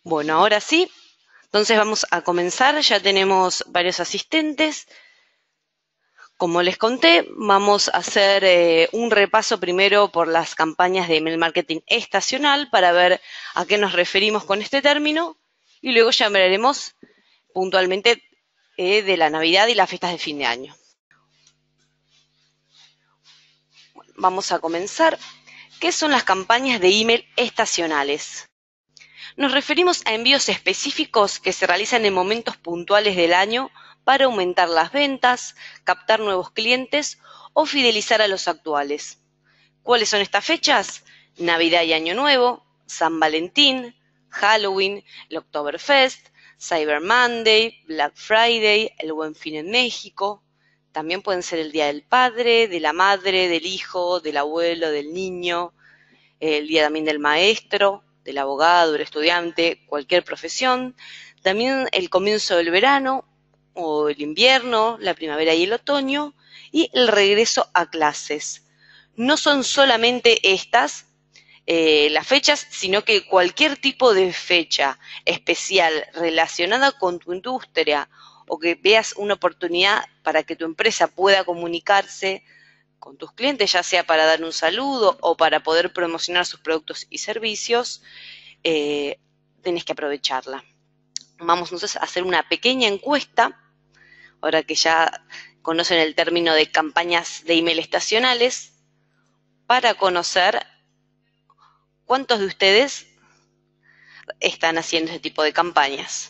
Bueno, ahora sí, entonces vamos a comenzar. Ya tenemos varios asistentes. Como les conté, vamos a hacer un repaso primero por las campañas de email marketing estacional para ver a qué nos referimos con este término y luego ya hablaremos puntualmente de la Navidad y las fiestas de fin de año. Bueno, vamos a comenzar. ¿Qué son las campañas de email estacionales? Nos referimos a envíos específicos que se realizan en momentos puntuales del año para aumentar las ventas, captar nuevos clientes o fidelizar a los actuales. ¿Cuáles son estas fechas? Navidad y Año Nuevo, San Valentín, Halloween, el Oktoberfest, Cyber Monday, Black Friday, el Buen Fin en México. También pueden ser el Día del Padre, de la Madre, del Hijo, del Abuelo, del Niño, el Día también del Maestro, del abogado, del estudiante, cualquier profesión. También el comienzo del verano o el invierno, la primavera y el otoño, y el regreso a clases. No son solamente estas las fechas, sino que cualquier tipo de fecha especial relacionada con tu industria o que veas una oportunidad para que tu empresa pueda comunicarse con tus clientes, ya sea para dar un saludo o para poder promocionar sus productos y servicios, tenés que aprovecharla. Vamos entonces a hacer una pequeña encuesta, ahora que ya conocen el término de campañas de email estacionales, para conocer cuántos de ustedes están haciendo este tipo de campañas.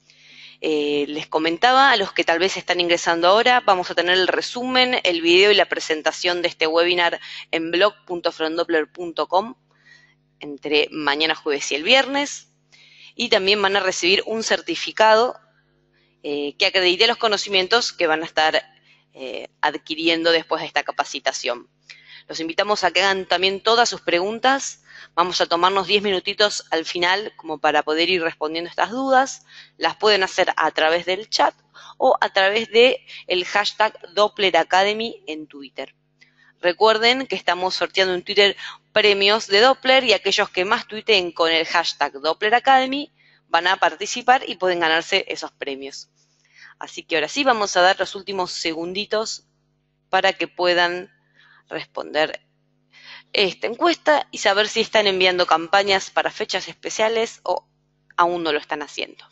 Les comentaba, a los que tal vez están ingresando ahora, vamos a tener el resumen, el video y la presentación de este webinar en blog.frondoppler.com entre mañana jueves y el viernes. Y también van a recibir un certificado que acredite los conocimientos que van a estar adquiriendo después de esta capacitación. Los invitamos a que hagan también todas sus preguntas. Vamos a tomarnos 10 minutitos al final como para poder ir respondiendo estas dudas. Las pueden hacer a través del chat o a través del hashtag Doppler Academy en Twitter. Recuerden que estamos sorteando en Twitter premios de Doppler y aquellos que más tuiteen con el hashtag Doppler Academy van a participar y pueden ganarse esos premios. Así que ahora sí vamos a dar los últimos segunditos para que puedan responder esta encuesta y saber si están enviando campañas para fechas especiales o aún no lo están haciendo.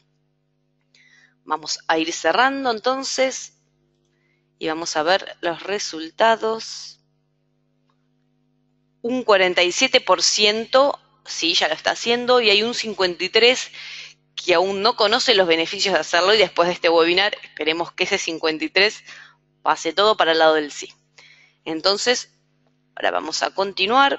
Vamos a ir cerrando entonces y vamos a ver los resultados. Un 47% sí, ya lo está haciendo y hay un 53% que aún no conoce los beneficios de hacerlo y después de este webinar esperemos que ese 53% pase todo para el lado del sí. Entonces, ahora vamos a continuar.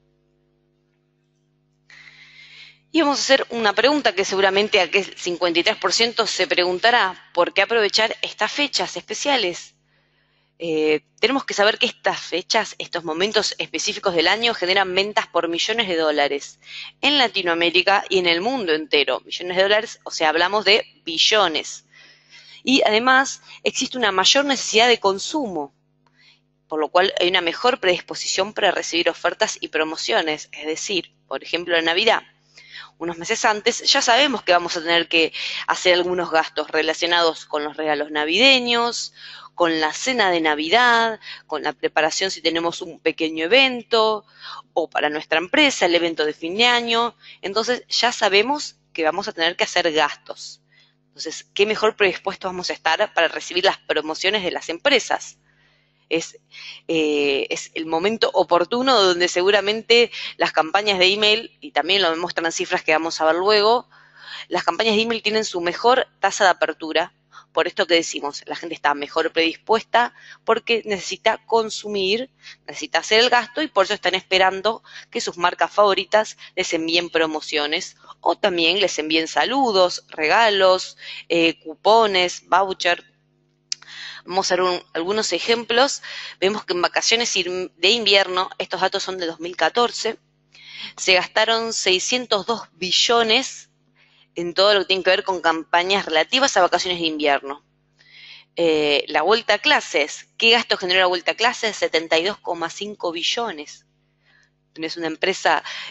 Y vamos a hacer una pregunta que seguramente aquel 53% se preguntará, ¿por qué aprovechar estas fechas especiales? Tenemos que saber que estas fechas, estos momentos específicos del año generan ventas por millones de dólares en Latinoamérica y en el mundo entero. Millones de dólares, o sea, hablamos de billones. Y además existe una mayor necesidad de consumo, por lo cual hay una mejor predisposición para recibir ofertas y promociones, es decir, por ejemplo, en Navidad. Unos meses antes ya sabemos que vamos a tener que hacer algunos gastos relacionados con los regalos navideños, con la cena de Navidad, con la preparación si tenemos un pequeño evento o para nuestra empresa el evento de fin de año. Entonces ya sabemos que vamos a tener que hacer gastos. Entonces, ¿qué mejor predispuestos vamos a estar para recibir las promociones de las empresas? Es el momento oportuno donde seguramente las campañas de email, y también lo demuestran cifras que vamos a ver luego, las campañas de email tienen su mejor tasa de apertura. Por esto que decimos, la gente está mejor predispuesta porque necesita consumir, necesita hacer el gasto y por eso están esperando que sus marcas favoritas les envíen promociones o también les envíen saludos, regalos, cupones, voucher. Vamos a ver algunos ejemplos. Vemos que en vacaciones de invierno, estos datos son de 2014, se gastaron 602 billones en todo lo que tiene que ver con campañas relativas a vacaciones de invierno. La vuelta a clases, ¿qué gasto generó la vuelta a clases? 72,5 billones. Tenés una empresa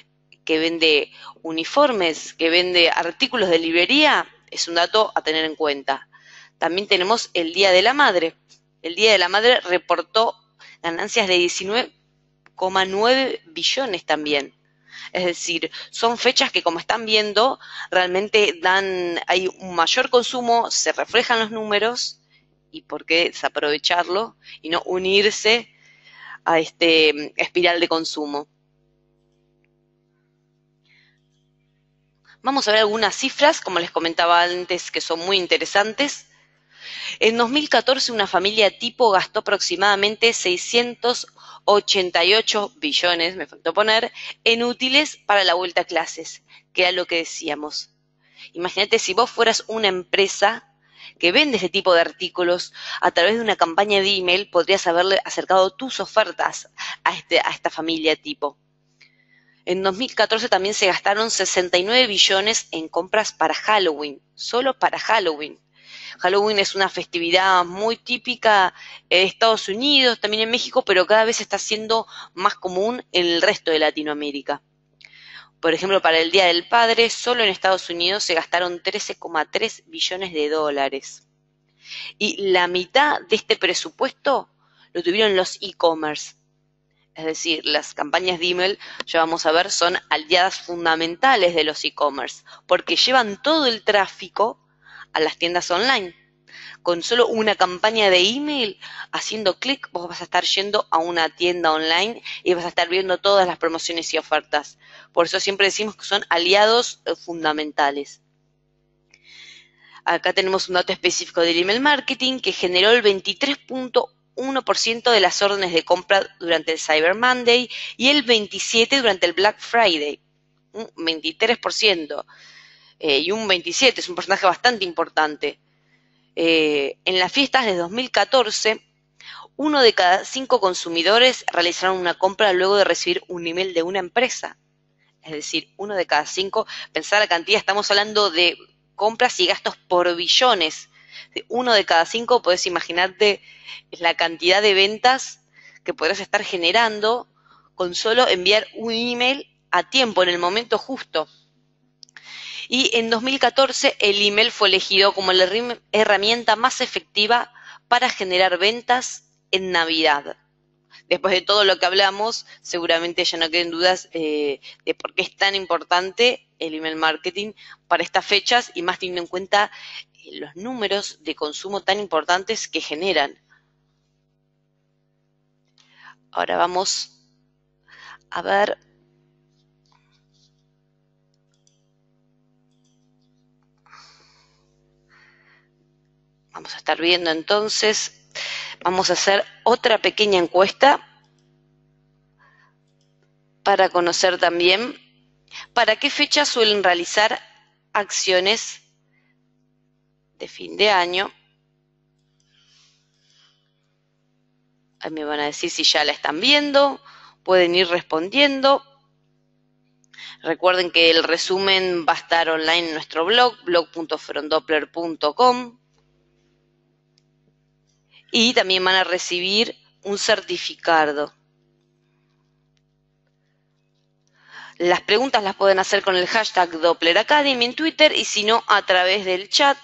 que vende uniformes, que vende artículos de librería, es un dato a tener en cuenta. También tenemos el Día de la Madre. El Día de la Madre reportó ganancias de 19,9 billones también. Es decir, son fechas que, como están viendo, realmente hay un mayor consumo, se reflejan los números, y por qué desaprovecharlo y no unirse a este espiral de consumo. Vamos a ver algunas cifras, como les comentaba antes, que son muy interesantes. En 2014, una familia tipo gastó aproximadamente 688 billones, me faltó poner, en útiles para la vuelta a clases, que era lo que decíamos. Imagínate si vos fueras una empresa que vende este tipo de artículos, a través de una campaña de email podrías haberle acercado tus ofertas a esta familia tipo. En 2014 también se gastaron 69 billones en compras para Halloween, solo para Halloween. Halloween es una festividad muy típica en Estados Unidos, también en México, pero cada vez está siendo más común en el resto de Latinoamérica. Por ejemplo, para el Día del Padre, solo en Estados Unidos se gastaron 13,3 billones de dólares. Y la mitad de este presupuesto lo tuvieron los e-commerce. Es decir, las campañas de email, ya vamos a ver, son aliadas fundamentales de los e-commerce, porque llevan todo el tráfico a las tiendas online. Con solo una campaña de email, haciendo clic, vos vas a estar yendo a una tienda online y vas a estar viendo todas las promociones y ofertas. Por eso siempre decimos que son aliados fundamentales. Acá tenemos un dato específico del email marketing que generó el 23,1% de las órdenes de compra durante el Cyber Monday y el 27% durante el Black Friday. Un 23%. Y un 27% es un porcentaje bastante importante. En las fiestas de 2014, 1 de cada 5 consumidores realizaron una compra luego de recibir un email de una empresa. Es decir, 1 de cada 5, pensar la cantidad, estamos hablando de compras y gastos por billones. 1 de cada 5, podés imaginarte la cantidad de ventas que podrás estar generando con solo enviar un email a tiempo, en el momento justo. Y en 2014 el email fue elegido como la herramienta más efectiva para generar ventas en Navidad. Después de todo lo que hablamos, seguramente ya no queden dudas de por qué es tan importante el email marketing para estas fechas y más teniendo en cuenta los números de consumo tan importantes que generan. Ahora vamos a ver. Vamos a estar viendo entonces, vamos a hacer otra pequeña encuesta para conocer también para qué fecha suelen realizar acciones de fin de año. Ahí me van a decir si ya la están viendo, pueden ir respondiendo. Recuerden que el resumen va a estar online en nuestro blog, blog.frondoppler.com. Y también van a recibir un certificado. Las preguntas las pueden hacer con el hashtag Doppler Academy en Twitter y si no, a través del chat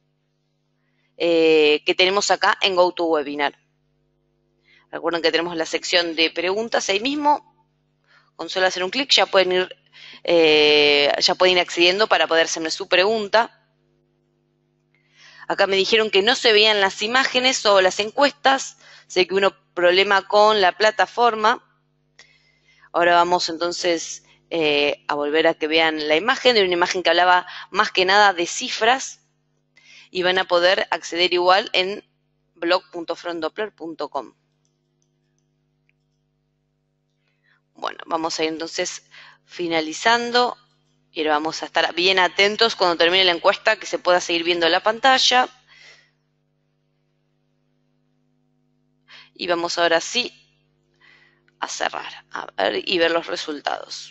que tenemos acá en GoToWebinar. Recuerden que tenemos la sección de preguntas ahí mismo. Con solo hacer un clic ya pueden ir accediendo para poder hacerme su pregunta. Acá me dijeron que no se veían las imágenes o las encuestas. Sé que hubo un problema con la plataforma. Ahora vamos entonces a volver a que vean la imagen, de una imagen que hablaba más que nada de cifras, y van a poder acceder igual en blog.frontdoppler.com. Bueno, vamos a ir entonces finalizando y ahora vamos a estar bien atentos cuando termine la encuesta que se pueda seguir viendo la pantalla. Y vamos ahora sí a cerrar y ver los resultados.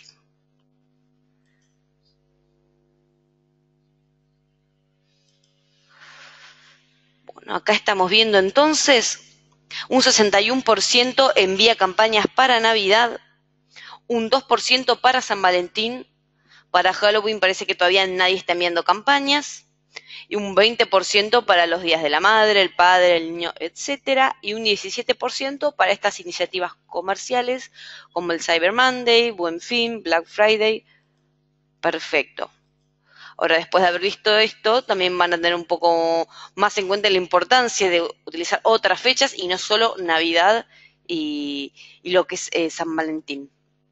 Bueno, acá estamos viendo entonces un 61% envía campañas para Navidad, un 2% para San Valentín, para Halloween parece que todavía nadie está enviando campañas, y un 20% para los días de la madre, el padre, el niño, etcétera, y un 17% para estas iniciativas comerciales como el Cyber Monday, Buen Fin, Black Friday. Perfecto. Ahora, después de haber visto esto, también van a tener un poco más en cuenta la importancia de utilizar otras fechas y no solo Navidad y lo que es San Valentín.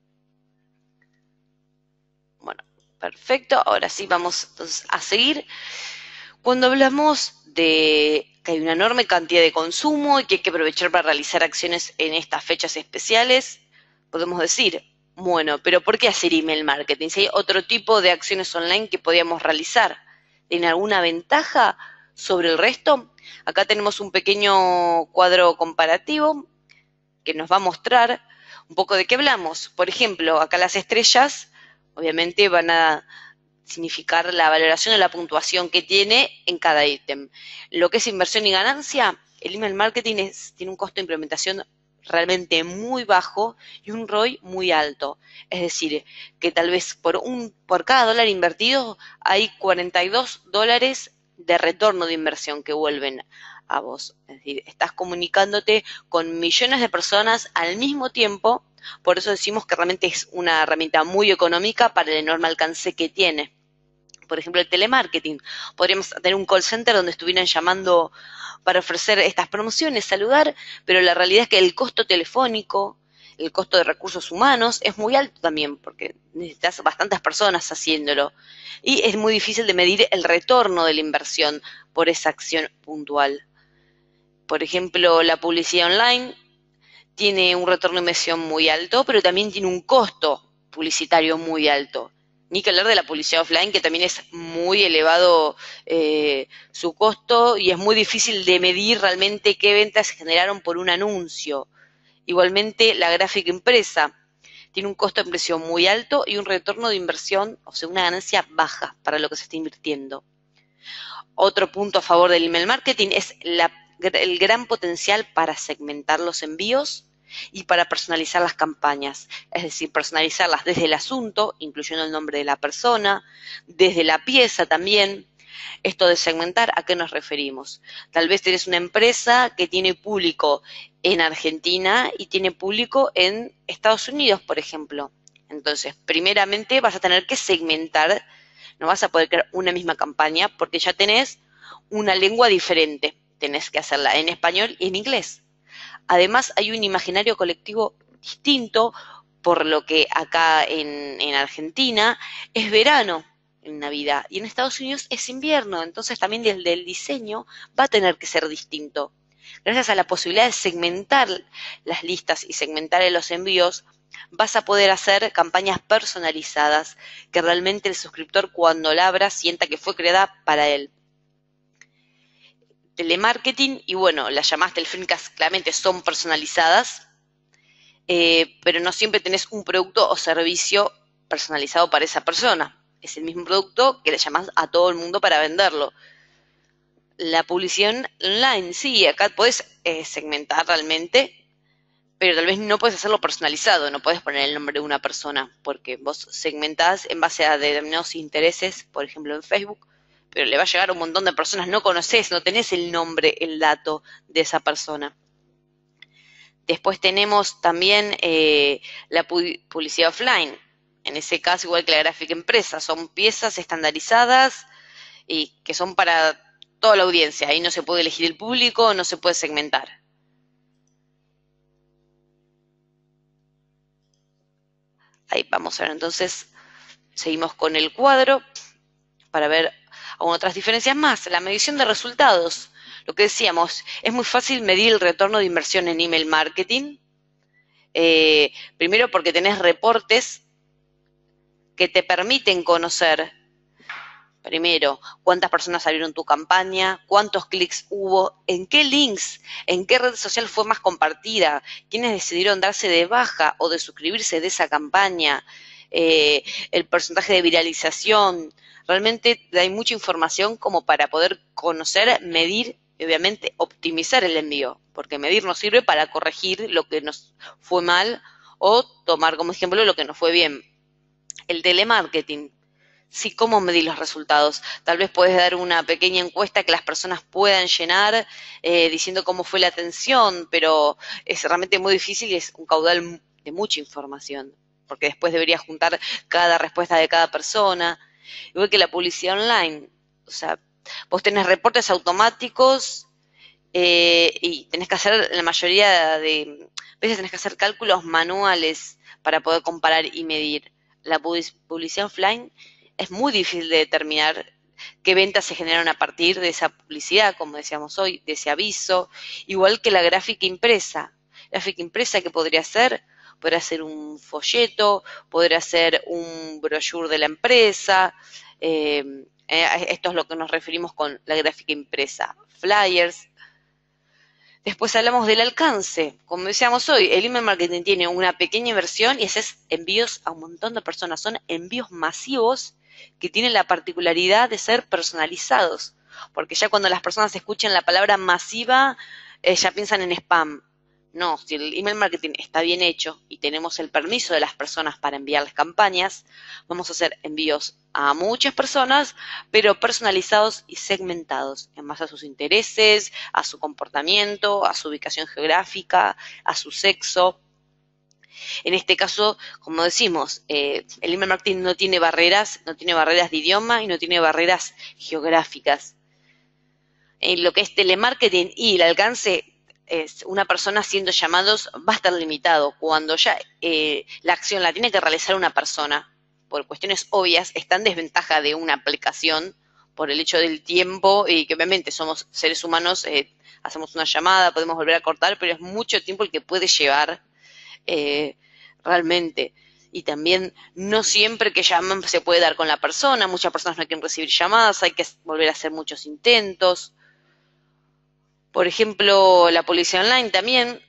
Bueno, perfecto. Ahora sí vamos entonces a seguir. Cuando hablamos de que hay una enorme cantidad de consumo y que hay que aprovechar para realizar acciones en estas fechas especiales, podemos decir, bueno, pero ¿por qué hacer email marketing? Si hay otro tipo de acciones online que podíamos realizar, ¿tiene alguna ventaja sobre el resto? Acá tenemos un pequeño cuadro comparativo que nos va a mostrar un poco de qué hablamos. Por ejemplo, acá las estrellas obviamente van a significar la valoración o la puntuación que tiene en cada ítem. Lo que es inversión y ganancia, el email marketing tiene un costo de implementación realmente muy bajo y un ROI muy alto. Es decir, que tal vez por cada dólar invertido hay 42 dólares de retorno de inversión que vuelven a vos. Es decir, estás comunicándote con millones de personas al mismo tiempo. Por eso decimos que realmente es una herramienta muy económica para el enorme alcance que tiene. Por ejemplo, el telemarketing. Podríamos tener un call center donde estuvieran llamando para ofrecer estas promociones, saludar, pero la realidad es que el costo telefónico, el costo de recursos humanos es muy alto también, porque necesitas bastantes personas haciéndolo. Y es muy difícil de medir el retorno de la inversión por esa acción puntual. Por ejemplo, la publicidad online tiene un retorno de inversión muy alto, pero también tiene un costo publicitario muy alto. Ni que hablar de la publicidad offline, que también es muy elevado su costo y es muy difícil de medir realmente qué ventas se generaron por un anuncio. Igualmente, la gráfica impresa tiene un costo de impresión muy alto y un retorno de inversión, o sea, una ganancia baja para lo que se está invirtiendo. Otro punto a favor del email marketing es el gran potencial para segmentar los envíos y para personalizar las campañas, es decir, personalizarlas desde el asunto, incluyendo el nombre de la persona, desde la pieza también. Esto de segmentar, ¿a qué nos referimos? Tal vez tenés una empresa que tiene público en Argentina y tiene público en Estados Unidos, por ejemplo. Entonces, primeramente vas a tener que segmentar, no vas a poder crear una misma campaña porque ya tenés una lengua diferente. Tenés que hacerla en español y en inglés. Además, hay un imaginario colectivo distinto, por lo que acá en Argentina es verano en Navidad y en Estados Unidos es invierno, entonces también desde el diseño va a tener que ser distinto. Gracias a la posibilidad de segmentar las listas y segmentar los envíos, vas a poder hacer campañas personalizadas que realmente el suscriptor cuando la abra sienta que fue creada para él. Telemarketing, y bueno, las llamadas telefónicas claramente son personalizadas, pero no siempre tenés un producto o servicio personalizado para esa persona. Es el mismo producto que le llamás a todo el mundo para venderlo. La publicidad online, sí, acá podés segmentar realmente, pero tal vez no puedes hacerlo personalizado, no puedes poner el nombre de una persona, porque vos segmentás en base a determinados intereses, por ejemplo en Facebook, pero le va a llegar a un montón de personas, no conocés, no tenés el nombre, el dato de esa persona. Después tenemos también la publicidad offline. En ese caso, igual que la gráfica impresa, son piezas estandarizadas y que son para toda la audiencia. Ahí no se puede elegir el público, no se puede segmentar. Ahí vamos a ver, entonces seguimos con el cuadro para ver aún otras diferencias más. La medición de resultados. Lo que decíamos, es muy fácil medir el retorno de inversión en email marketing. Primero porque tenés reportes que te permiten conocer, primero, cuántas personas abrieron tu campaña, cuántos clics hubo, en qué links, en qué red social fue más compartida, quiénes decidieron darse de baja o de suscribirse de esa campaña, el porcentaje de viralización. Realmente hay mucha información como para poder conocer, medir y obviamente optimizar el envío, porque medir nos sirve para corregir lo que nos fue mal O tomar como ejemplo lo que nos fue bien, el telemarketing. Sí, ¿cómo medir los resultados? Tal vez puedes dar una pequeña encuesta que las personas puedan llenar diciendo cómo fue la atención, pero es realmente muy difícil y es un caudal de mucha información, porque después deberías juntar cada respuesta de cada persona. Igual que la publicidad online, o sea, vos tenés reportes automáticos y tenés que hacer la mayoría de veces tenés que hacer cálculos manuales para poder comparar y medir. La publicidad offline es muy difícil de determinar qué ventas se generan a partir de esa publicidad, como decíamos hoy, de ese aviso, igual que la gráfica impresa. Gráfica impresa, ¿qué podría ser? Podría ser un folleto, podría ser un brochure de la empresa. Esto es lo que nos referimos con la gráfica impresa. Flyers. Después hablamos del alcance. Como decíamos hoy, el email marketing tiene una pequeña inversión y haces envíos a un montón de personas. Son envíos masivos que tienen la particularidad de ser personalizados. Porque ya cuando las personas escuchan la palabra masiva, ya piensan en spam. No, si el email marketing está bien hecho y tenemos el permiso de las personas para enviarles campañas, vamos a hacer envíos a muchas personas, pero personalizados y segmentados en base a sus intereses, a su comportamiento, a su ubicación geográfica, a su sexo. En este caso, como decimos, el email marketing no tiene barreras de idioma y no tiene barreras geográficas. En lo que es telemarketing y el alcance, es una persona haciendo llamados va a estar limitado. Cuando ya la acción la tiene que realizar una persona, por cuestiones obvias, está en desventaja de una aplicación por el hecho del tiempo y que obviamente somos seres humanos, hacemos una llamada, podemos volver a cortar, pero es mucho tiempo el que puede llevar realmente. Y también no siempre que llaman se puede dar con la persona, muchas personas no quieren recibir llamadas, hay que volver a hacer muchos intentos. Por ejemplo, la publicidad online también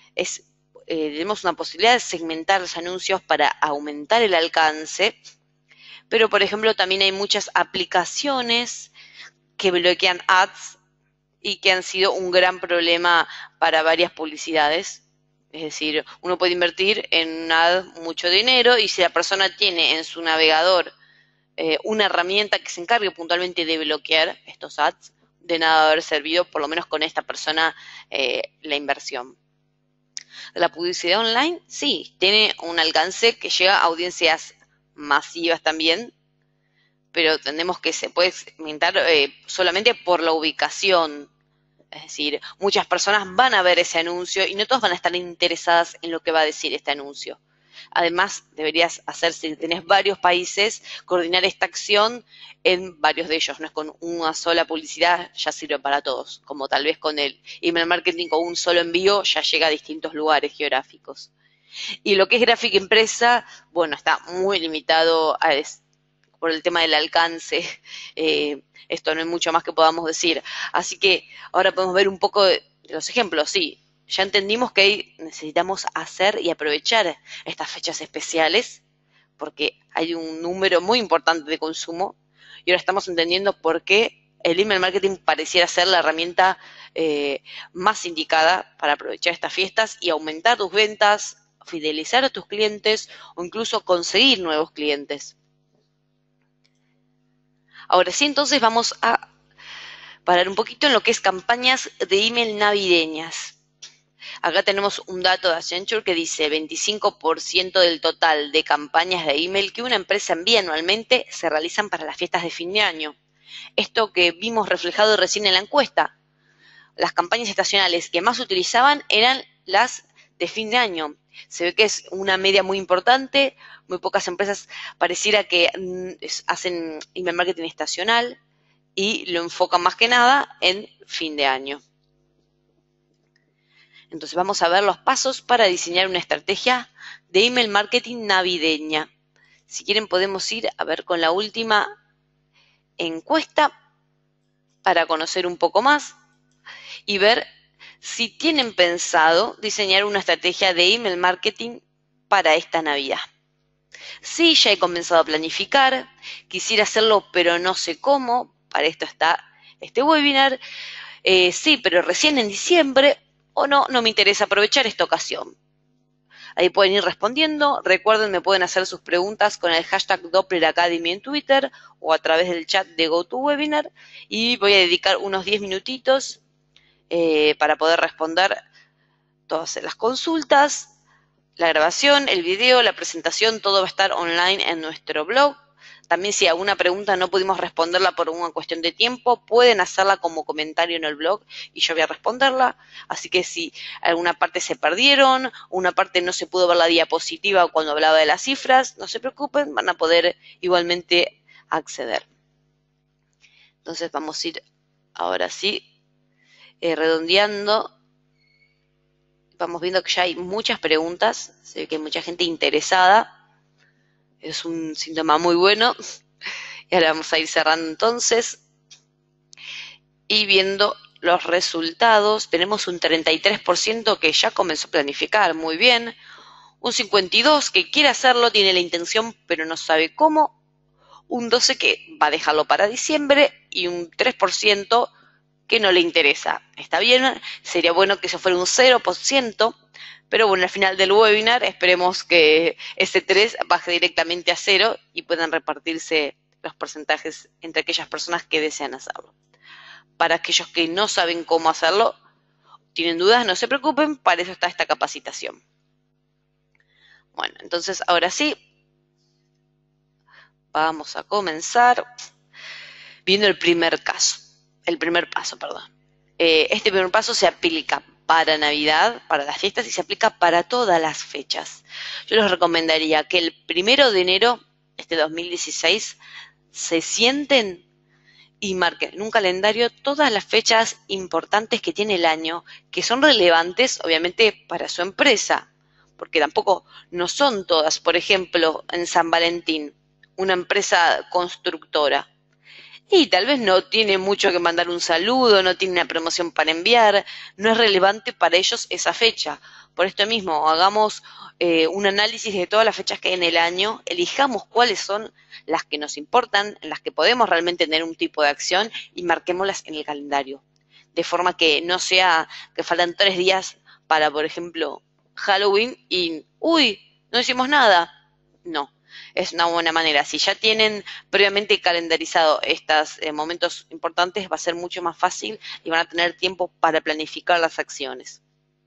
tenemos una posibilidad de segmentar los anuncios para aumentar el alcance, pero por ejemplo también hay muchas aplicaciones que bloquean ads y que han sido un gran problema para varias publicidades. Es decir, uno puede invertir en un ad mucho dinero y si la persona tiene en su navegador una herramienta que se encargue puntualmente de bloquear estos ads, de nada haber servido, por lo menos con esta persona, la inversión. La publicidad online, sí, tiene un alcance que llega a audiencias masivas también, pero entendemos que se puede segmentar solamente por la ubicación. Es decir, muchas personas van a ver ese anuncio y no todas van a estar interesadas en lo que va a decir este anuncio. Además, deberías hacer, si tenés varios países, coordinar esta acción en varios de ellos. No es con una sola publicidad, ya sirve para todos. Como tal vez con el email marketing con un solo envío ya llega a distintos lugares geográficos. Y lo que es gráfica impresa, bueno, está muy limitado por el tema del alcance. Esto no hay mucho más que podamos decir. Así que ahora podemos ver un poco de los ejemplos. Sí, ya entendimos que necesitamos hacer y aprovechar estas fechas especiales porque hay un número muy importante de consumo y ahora estamos entendiendo por qué el email marketing pareciera ser la herramienta más indicada para aprovechar estas fiestas y aumentar tus ventas, fidelizar a tus clientes o incluso conseguir nuevos clientes. Ahora sí, entonces vamos a parar un poquito en lo que es campañas de email navideñas. Acá tenemos un dato de Accenture que dice 25% del total de campañas de email que una empresa envía anualmente se realizan para las fiestas de fin de año. Esto que vimos reflejado recién en la encuesta. Las campañas estacionales que más utilizaban eran las de fin de año. Se ve que es una media muy importante, muy pocas empresas pareciera que hacen email marketing estacional y lo enfocan más que nada en fin de año. Entonces vamos a ver los pasos para diseñar una estrategia de email marketing navideña. Si quieren podemos ir a ver con la última encuesta para conocer un poco más y ver si tienen pensado diseñar una estrategia de email marketing para esta Navidad. Sí, ya he comenzado a planificar, quisiera hacerlo pero no sé cómo, para esto está este webinar. Sí, pero recién en diciembre o no me interesa aprovechar esta ocasión. Ahí pueden ir respondiendo. Recuerden, me pueden hacer sus preguntas con el hashtag Doppler Academy en Twitter o a través del chat de GoToWebinar. Y voy a dedicar unos 10 minutitos para poder responder todas las consultas. La grabación, el video, la presentación, todo va a estar online en nuestro blog. También si alguna pregunta no pudimos responderla por una cuestión de tiempo, pueden hacerla como comentario en el blog y yo voy a responderla. Así que si alguna parte se perdieron, una parte no se pudo ver la diapositiva cuando hablaba de las cifras, no se preocupen, van a poder igualmente acceder. Entonces vamos a ir ahora sí redondeando. Vamos viendo que ya hay muchas preguntas, se ve que hay mucha gente interesada. Es un síntoma muy bueno. Y ahora vamos a ir cerrando entonces. Y viendo los resultados, tenemos un 33% que ya comenzó a planificar, muy bien. Un 52% que quiere hacerlo, tiene la intención, pero no sabe cómo. Un 12% que va a dejarlo para diciembre. Y un 3% que no le interesa. Está bien, sería bueno que eso fuera un 0%. Pero bueno, al final del webinar esperemos que ese 3 baje directamente a 0 y puedan repartirse los porcentajes entre aquellas personas que desean hacerlo. Para aquellos que no saben cómo hacerlo, tienen dudas, no se preocupen, para eso está esta capacitación. Bueno, entonces ahora sí, vamos a comenzar viendo el primer caso. El primer paso, perdón. Este primer paso se aplica para Navidad, para las fiestas, y se aplica para todas las fechas. Yo les recomendaría que el 1 de enero, 2016, se sienten y marquen en un calendario todas las fechas importantes que tiene el año, que son relevantes, obviamente, para su empresa, porque tampoco no son todas. Por ejemplo, en San Valentín, una empresa constructora, y tal vez no tiene mucho que mandar un saludo, no tiene una promoción para enviar, no es relevante para ellos esa fecha. Por esto mismo, hagamos un análisis de todas las fechas que hay en el año, elijamos cuáles son las que nos importan, en las que podemos realmente tener un tipo de acción y marquémoslas en el calendario. De forma que no sea que faltan 3 días para, por ejemplo, Halloween y, uy, no hicimos nada. No. Es una buena manera. Si ya tienen previamente calendarizado estos momentos importantes, va a ser mucho más fácil y van a tener tiempo para planificar las acciones.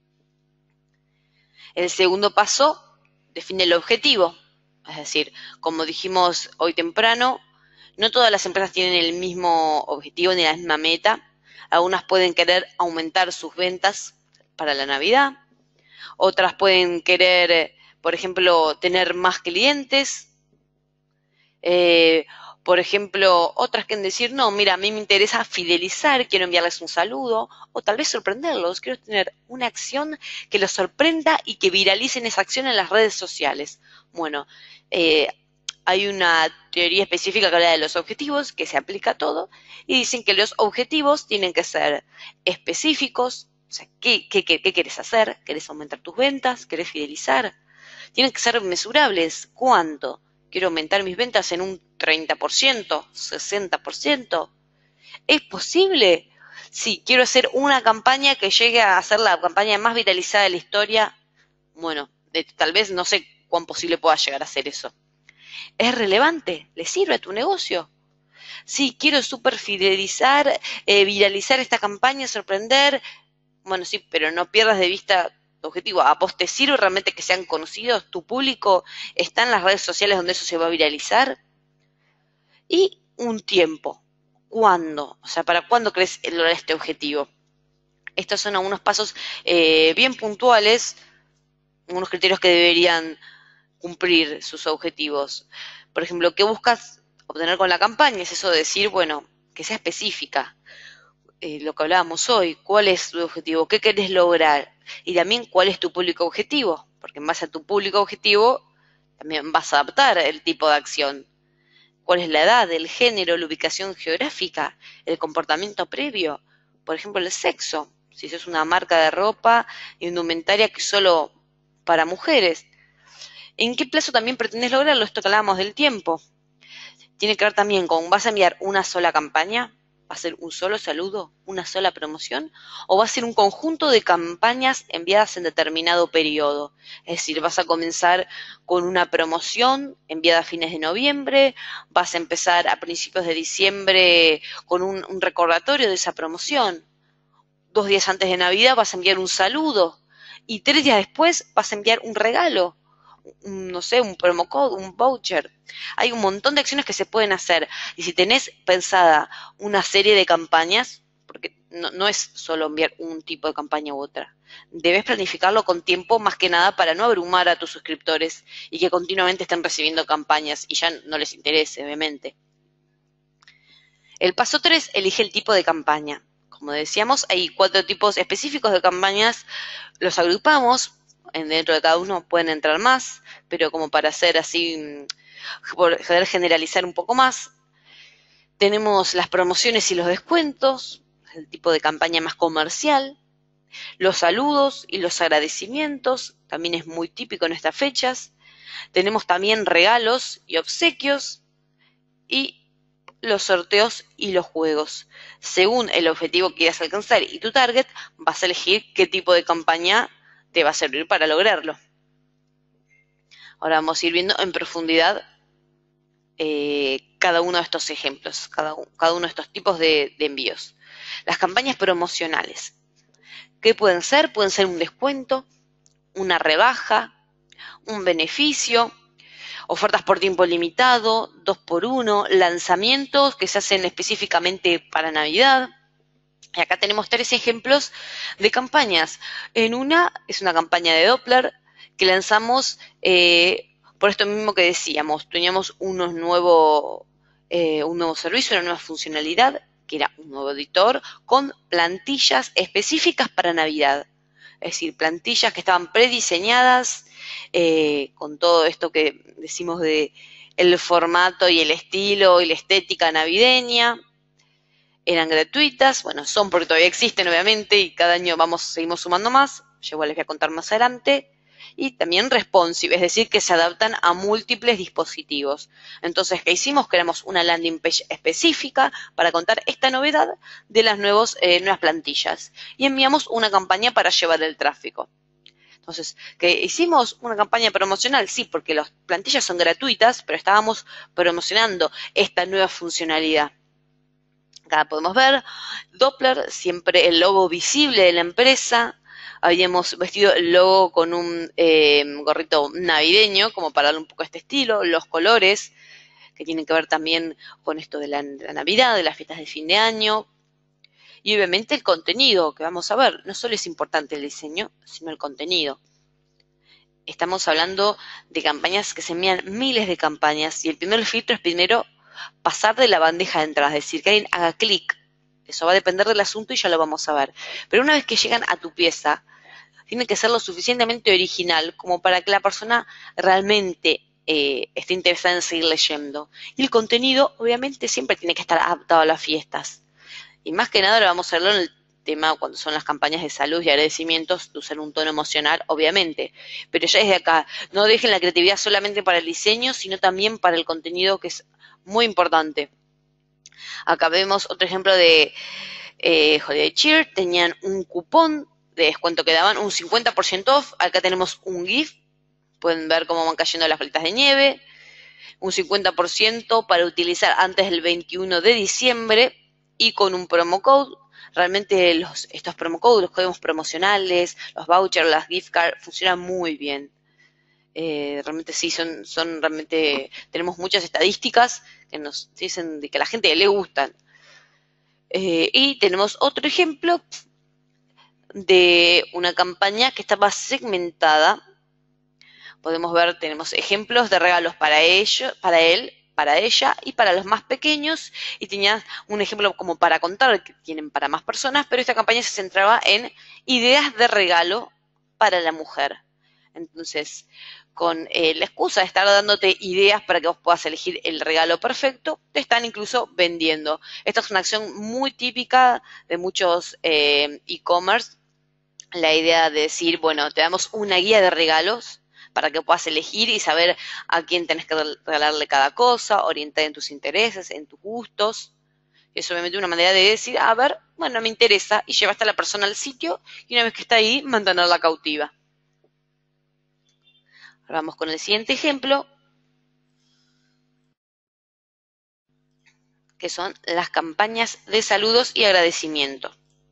El segundo paso, define el objetivo. Es decir, como dijimos hoy temprano, no todas las empresas tienen el mismo objetivo ni la misma meta. Algunas pueden querer aumentar sus ventas para la Navidad. Otras pueden querer, por ejemplo, tener más clientes. Por ejemplo, otras quieren decir, no, mira, a mí me interesa fidelizar, quiero enviarles un saludo, o tal vez sorprenderlos, quiero tener una acción que los sorprenda y que viralicen esa acción en las redes sociales. Bueno, hay una teoría específica que habla de los objetivos, que se aplica a todo, y dicen que los objetivos tienen que ser específicos. O sea, ¿qué querés hacer? ¿Querés aumentar tus ventas? ¿Querés fidelizar? Tienen que ser mesurables. ¿Cuánto? ¿Quiero aumentar mis ventas en un 30%, 60%? ¿Es posible? Sí, quiero hacer una campaña que llegue a ser la campaña más viralizada de la historia. Bueno, tal vez no sé cuán posible pueda llegar a ser eso. ¿Es relevante? ¿Le sirve a tu negocio? Sí, quiero súper fidelizar, viralizar esta campaña, sorprender. Bueno, sí, pero no pierdas de vista tu objetivo. ¿A vos te sirve realmente que sean conocidos? ¿Tu público está en las redes sociales donde eso se va a viralizar? Y un tiempo. ¿Cuándo? O sea, ¿para cuándo crees lograr este objetivo? Estos son algunos pasos bien puntuales, unos criterios que deberían cumplir sus objetivos. Por ejemplo, ¿qué buscas obtener con la campaña? Es eso de decir, bueno, que sea específica. Lo que hablábamos hoy, ¿cuál es tu objetivo? ¿Qué querés lograr? Y también, ¿cuál es tu público objetivo? Porque en base a tu público objetivo, también vas a adaptar el tipo de acción. ¿Cuál es la edad, el género, la ubicación geográfica, el comportamiento previo? Por ejemplo, el sexo. Si sos una marca de ropa, indumentaria que es solo para mujeres. ¿En qué plazo también pretendés lograrlo? Esto que hablábamos del tiempo. Tiene que ver también con, ¿vas a enviar una sola campaña? ¿Va a ser un solo saludo, una sola promoción? ¿O va a ser un conjunto de campañas enviadas en determinado periodo? Es decir, vas a comenzar con una promoción enviada a fines de noviembre, vas a empezar a principios de diciembre con un recordatorio de esa promoción. 2 días antes de Navidad vas a enviar un saludo y 3 días después vas a enviar un regalo, no sé, un promo code, un voucher. Hay un montón de acciones que se pueden hacer. Y si tenés pensada una serie de campañas, porque no es solo enviar un tipo de campaña u otra, debes planificarlo con tiempo más que nada para no abrumar a tus suscriptores y que continuamente estén recibiendo campañas y ya no les interese, obviamente. El paso 3, elige el tipo de campaña. Como decíamos, hay 4 tipos específicos de campañas, los agrupamos, dentro de cada uno pueden entrar más, pero como para hacer así, poder generalizar un poco más, tenemos las promociones y los descuentos, el tipo de campaña más comercial, los saludos y los agradecimientos, también es muy típico en estas fechas, tenemos también regalos y obsequios, y los sorteos y los juegos. Según el objetivo que quieras alcanzar y tu target, vas a elegir qué tipo de campaña te va a servir para lograrlo. Ahora vamos a ir viendo en profundidad cada uno de estos ejemplos, cada uno de estos tipos de envíos. Las campañas promocionales. ¿Qué pueden ser? Pueden ser un descuento, una rebaja, un beneficio, ofertas por tiempo limitado, 2x1, lanzamientos que se hacen específicamente para Navidad. Y acá tenemos 3 ejemplos de campañas. En una es una campaña de Doppler que lanzamos por esto mismo que decíamos. Teníamos un nuevo servicio, una nueva funcionalidad, que era un nuevo editor con plantillas específicas para Navidad. Es decir, plantillas que estaban prediseñadas con todo esto que decimos de el formato y el estilo y la estética navideña. Eran gratuitas, bueno, son porque todavía existen obviamente y cada año seguimos sumando más, yo igual les voy a contar más adelante, y también responsive, es decir, que se adaptan a múltiples dispositivos. Entonces, ¿qué hicimos? Creamos una landing page específica para contar esta novedad de las nuevas plantillas y enviamos una campaña para llevar el tráfico. Entonces, ¿qué hicimos? Una campaña promocional, sí, porque las plantillas son gratuitas, pero estábamos promocionando esta nueva funcionalidad. Acá podemos ver Doppler, siempre el logo visible de la empresa. Habíamos vestido el logo con un gorrito navideño, como para darle un poco este estilo, los colores, que tienen que ver también con esto de la Navidad, de las fiestas de fin de año. Y obviamente el contenido que vamos a ver, no solo es importante el diseño, sino el contenido. Estamos hablando de campañas que se envían miles de campañas y el primer filtro es primero pasar de la bandeja de entrada, es decir, que alguien haga clic. Eso va a depender del asunto y ya lo vamos a ver. Pero una vez que llegan a tu pieza, tiene que ser lo suficientemente original como para que la persona realmente esté interesada en seguir leyendo. Y el contenido, obviamente, siempre tiene que estar adaptado a las fiestas. Y más que nada, ahora vamos a verlo en el tema cuando son las campañas de salud y agradecimientos, de usar un tono emocional, obviamente. Pero ya desde acá, no dejen la creatividad solamente para el diseño, sino también para el contenido, que es muy importante. Acá vemos otro ejemplo de Holiday Cheer. Tenían un cupón de descuento que daban un 50% off. Acá tenemos un GIF. Pueden ver cómo van cayendo las bolitas de nieve. Un 50% para utilizar antes del 21 de diciembre y con un promo code. Realmente estos promo codes, los códigos promocionales, los vouchers, las gift cards, funcionan muy bien. Realmente sí, realmente tenemos muchas estadísticas que nos dicen de que a la gente le gustan. Y tenemos otro ejemplo de una campaña que estaba segmentada. Podemos ver, tenemos ejemplos de regalos para él, para ella y para los más pequeños, y tenía un ejemplo como para contar que tienen para más personas, pero esta campaña se centraba en ideas de regalo para la mujer. Entonces, con la excusa de estar dándote ideas para que vos puedas elegir el regalo perfecto, te están incluso vendiendo. Esta es una acción muy típica de muchos e-commerce, la idea de decir, bueno, te damos una guía de regalos para que puedas elegir y saber a quién tenés que regalarle cada cosa, orientar en tus intereses, en tus gustos. Es obviamente una manera de decir, a ver, bueno, me interesa, y llevaste a la persona al sitio, y una vez que está ahí, mantenerla cautiva. Ahora vamos con el siguiente ejemplo, que son las campañas de saludos y agradecimiento.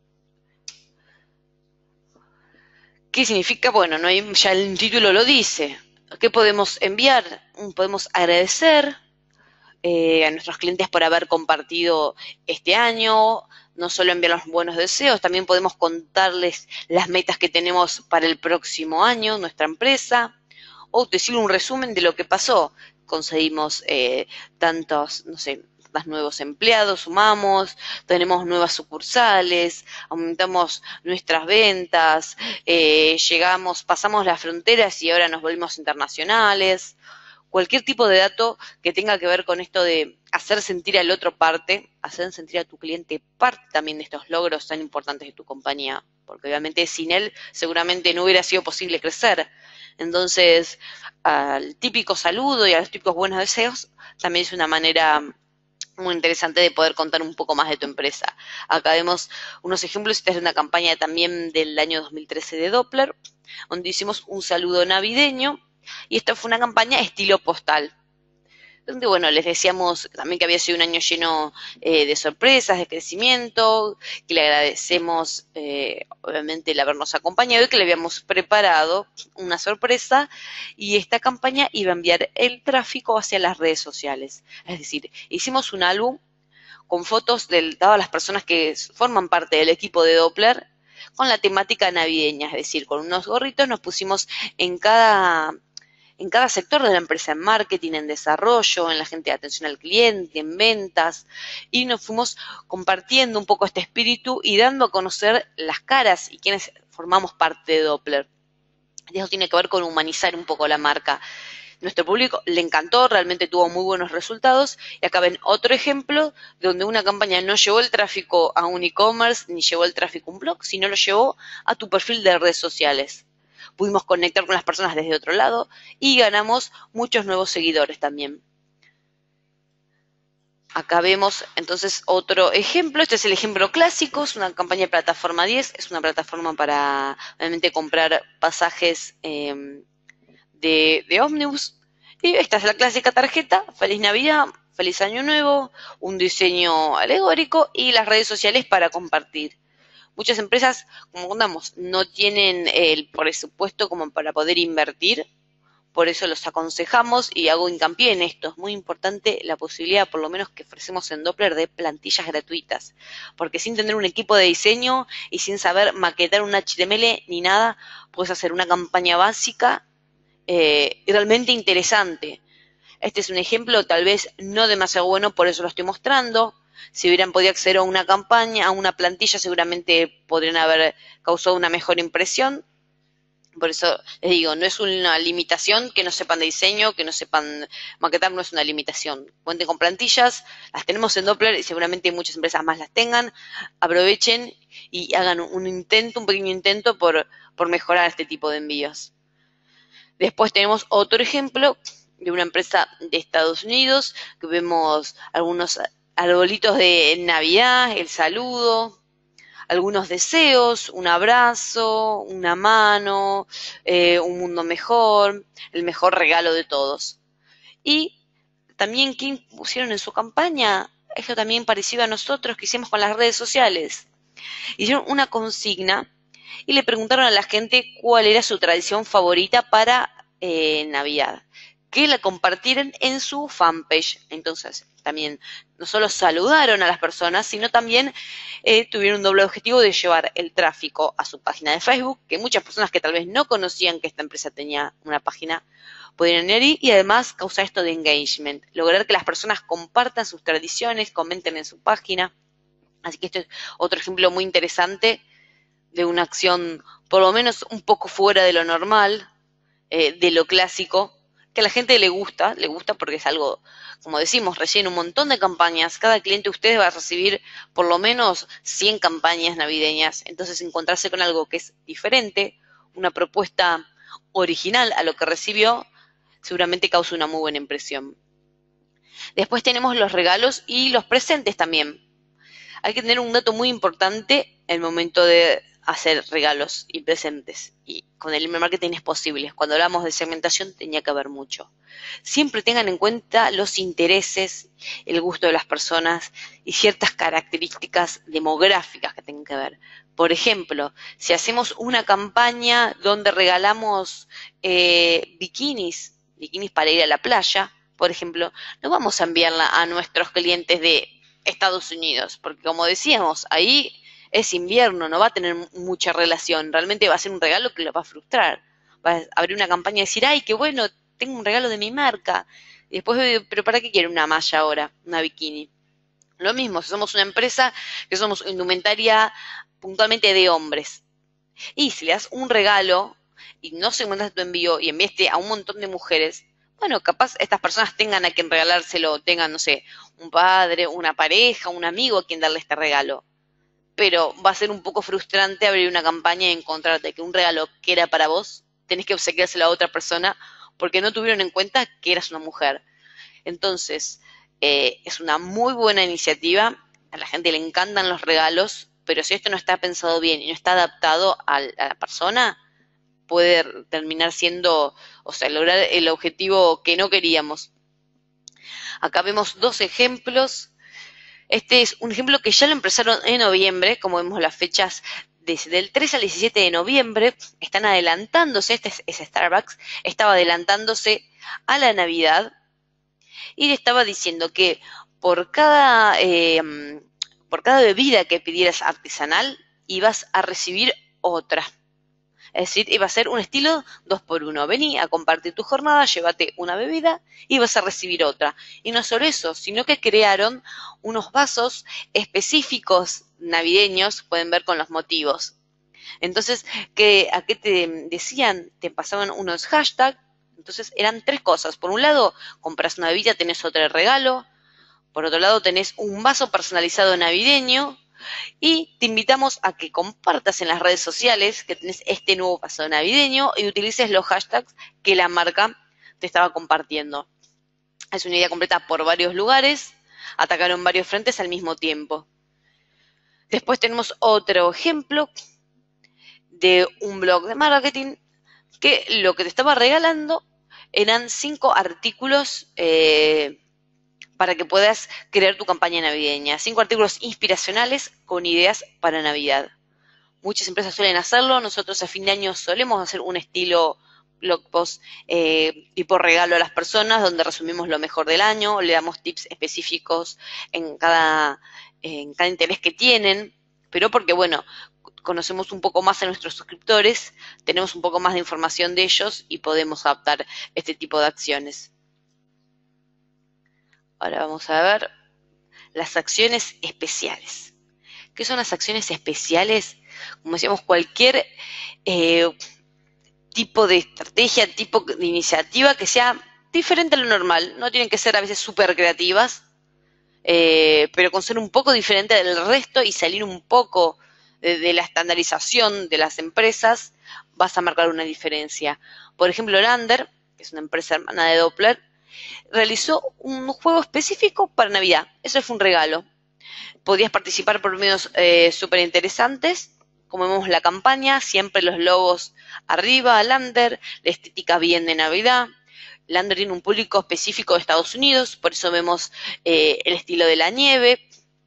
¿Qué significa? Bueno, no hay, ya el título lo dice. ¿Qué podemos enviar? Podemos agradecer a nuestros clientes por haber compartido este año, no solo enviar los buenos deseos, también podemos contarles las metas que tenemos para el próximo año, nuestra empresa, o decir un resumen de lo que pasó. Conseguimos tantos, no sé, más nuevos empleados, sumamos, tenemos nuevas sucursales, aumentamos nuestras ventas, llegamos, pasamos las fronteras y ahora nos volvimos internacionales. Cualquier tipo de dato que tenga que ver con esto de hacer sentir al otro parte, hacer sentir a tu cliente parte también de estos logros tan importantes de tu compañía, porque obviamente sin él seguramente no hubiera sido posible crecer. Entonces, al típico saludo y a los típicos buenos deseos también es una manera muy interesante de poder contar un poco más de tu empresa. Acá vemos unos ejemplos. Esta es una campaña también del año 2013 de Doppler, donde hicimos un saludo navideño, y esta fue una campaña estilo postal, donde, bueno, les decíamos también que había sido un año lleno de sorpresas, de crecimiento, que le agradecemos obviamente el habernos acompañado y que le habíamos preparado una sorpresa, y esta campaña iba a enviar el tráfico hacia las redes sociales. Es decir, hicimos un álbum con fotos de todas las personas que forman parte del equipo de Doppler con la temática navideña, es decir, con unos gorritos nos pusimos en cada sector de la empresa, en marketing, en desarrollo, en la gente de atención al cliente, en ventas, y nos fuimos compartiendo un poco este espíritu y dando a conocer las caras y quienes formamos parte de Doppler. Y eso tiene que ver con humanizar un poco la marca. Nuestro público le encantó, realmente tuvo muy buenos resultados, y acá ven otro ejemplo donde una campaña no llevó el tráfico a un e-commerce ni llevó el tráfico a un blog, sino lo llevó a tu perfil de redes sociales. Pudimos conectar con las personas desde otro lado y ganamos muchos nuevos seguidores también. Acá vemos entonces otro ejemplo. Este es el ejemplo clásico, es una campaña de Plataforma 10, es una plataforma para obviamente comprar pasajes de ómnibus. Y esta es la clásica tarjeta: Feliz Navidad, Feliz Año Nuevo, un diseño alegórico y las redes sociales para compartir. Muchas empresas, como contamos, no tienen el presupuesto como para poder invertir, por eso los aconsejamos y hago hincapié en esto. Es muy importante la posibilidad, por lo menos que ofrecemos en Doppler, de plantillas gratuitas, porque sin tener un equipo de diseño y sin saber maquetar un HTML ni nada, puedes hacer una campaña básica y realmente interesante. Este es un ejemplo tal vez no demasiado bueno, por eso lo estoy mostrando. Si hubieran podido acceder a una campaña, a una plantilla, seguramente podrían haber causado una mejor impresión. Por eso les digo, no es una limitación que no sepan de diseño, que no sepan maquetar, no es una limitación. Cuenten con plantillas, las tenemos en Doppler y seguramente muchas empresas más las tengan. Aprovechen y hagan un intento, un pequeño intento por mejorar este tipo de envíos. Después tenemos otro ejemplo de una empresa de Estados Unidos, que vemos algunos arbolitos de Navidad, el saludo, algunos deseos, un abrazo, una mano, un mundo mejor, el mejor regalo de todos. Y también, ¿qué pusieron en su campaña? Esto también parecido a nosotros que hicimos con las redes sociales. Hicieron una consigna y le preguntaron a la gente cuál era su tradición favorita para Navidad, que la compartieran en su fanpage. Entonces, también no solo saludaron a las personas, sino también tuvieron un doble objetivo de llevar el tráfico a su página de Facebook, que muchas personas que tal vez no conocían que esta empresa tenía una página pudieran ir, y además causar esto de engagement, lograr que las personas compartan sus tradiciones, comenten en su página. Así que este es otro ejemplo muy interesante de una acción por lo menos un poco fuera de lo normal, de lo clásico, que a la gente le gusta porque es algo, como decimos, rellena un montón de campañas. Cada cliente de ustedes va a recibir por lo menos 100 campañas navideñas. Entonces, encontrarse con algo que es diferente, una propuesta original a lo que recibió, seguramente causa una muy buena impresión. Después tenemos los regalos y los presentes también. Hay que tener un dato muy importante en el momento de hacer regalos y presentes. Y con el email marketing es posible. Cuando hablamos de segmentación tenía que haber mucho. Siempre tengan en cuenta los intereses, el gusto de las personas y ciertas características demográficas que tengan que ver. Por ejemplo, si hacemos una campaña donde regalamos bikinis para ir a la playa, por ejemplo, no vamos a enviarla a nuestros clientes de Estados Unidos, porque como decíamos, ahí es invierno, no va a tener mucha relación, realmente va a ser un regalo que lo va a frustrar. Va a abrir una campaña y decir, ay, qué bueno, tengo un regalo de mi marca. Y después, pero ¿para qué quiere una malla ahora, una bikini? Lo mismo, si somos una empresa que somos indumentaria puntualmente de hombres. Y si le das un regalo y no segmentaste tu envío y enviaste a un montón de mujeres, bueno, capaz estas personas tengan a quien regalárselo, tengan, no sé, un padre, una pareja, un amigo a quien darle este regalo. Pero va a ser un poco frustrante abrir una campaña y encontrarte que un regalo que era para vos, tenés que obsequiárselo a otra persona porque no tuvieron en cuenta que eras una mujer. Entonces, es una muy buena iniciativa, a la gente le encantan los regalos, pero si esto no está pensado bien y no está adaptado a la persona, puede terminar siendo, o sea, lograr el objetivo que no queríamos. Acá vemos dos ejemplos. Este es un ejemplo que ya lo empezaron en noviembre, como vemos las fechas desde el 3 al 17 de noviembre, están adelantándose, este es Starbucks, estaba adelantándose a la Navidad y le estaba diciendo que por cada, por cada bebida que pidieras artesanal ibas a recibir otra. Es decir, iba a ser un estilo 2x1. Vení a compartir tu jornada, llévate una bebida y vas a recibir otra. Y no solo eso, sino que crearon unos vasos específicos navideños, pueden ver con los motivos. Entonces, ¿a qué te decían? Te pasaban unos hashtags. Entonces, eran tres cosas. Por un lado, compras una bebida, tenés otra de regalo. Por otro lado, tenés un vaso personalizado navideño. Y te invitamos a que compartas en las redes sociales que tenés este nuevo vaso navideño y utilices los hashtags que la marca te estaba compartiendo. Es una idea completa por varios lugares, atacaron varios frentes al mismo tiempo. Después tenemos otro ejemplo de un blog de marketing que lo que te estaba regalando eran 5 artículos para que puedas crear tu campaña navideña. 5 artículos inspiracionales con ideas para Navidad. Muchas empresas suelen hacerlo, nosotros a fin de año solemos hacer un estilo blog post tipo regalo a las personas, donde resumimos lo mejor del año, le damos tips específicos en cada interés que tienen, pero porque, bueno, conocemos un poco más a nuestros suscriptores, tenemos un poco más de información de ellos y podemos adaptar este tipo de acciones. Ahora vamos a ver las acciones especiales. ¿Qué son las acciones especiales? Como decíamos, cualquier tipo de estrategia, tipo de iniciativa que sea diferente a lo normal. No tienen que ser a veces súper creativas, pero con ser un poco diferente del resto y salir un poco de la estandarización de las empresas, vas a marcar una diferencia. Por ejemplo, Lander, que es una empresa hermana de Doppler, realizó un juego específico para Navidad. Eso fue un regalo. Podías participar por medios súper interesantes, como vemos la campaña, siempre los logos arriba, Lander, la estética bien de Navidad. Lander tiene un público específico de Estados Unidos, por eso vemos el estilo de la nieve.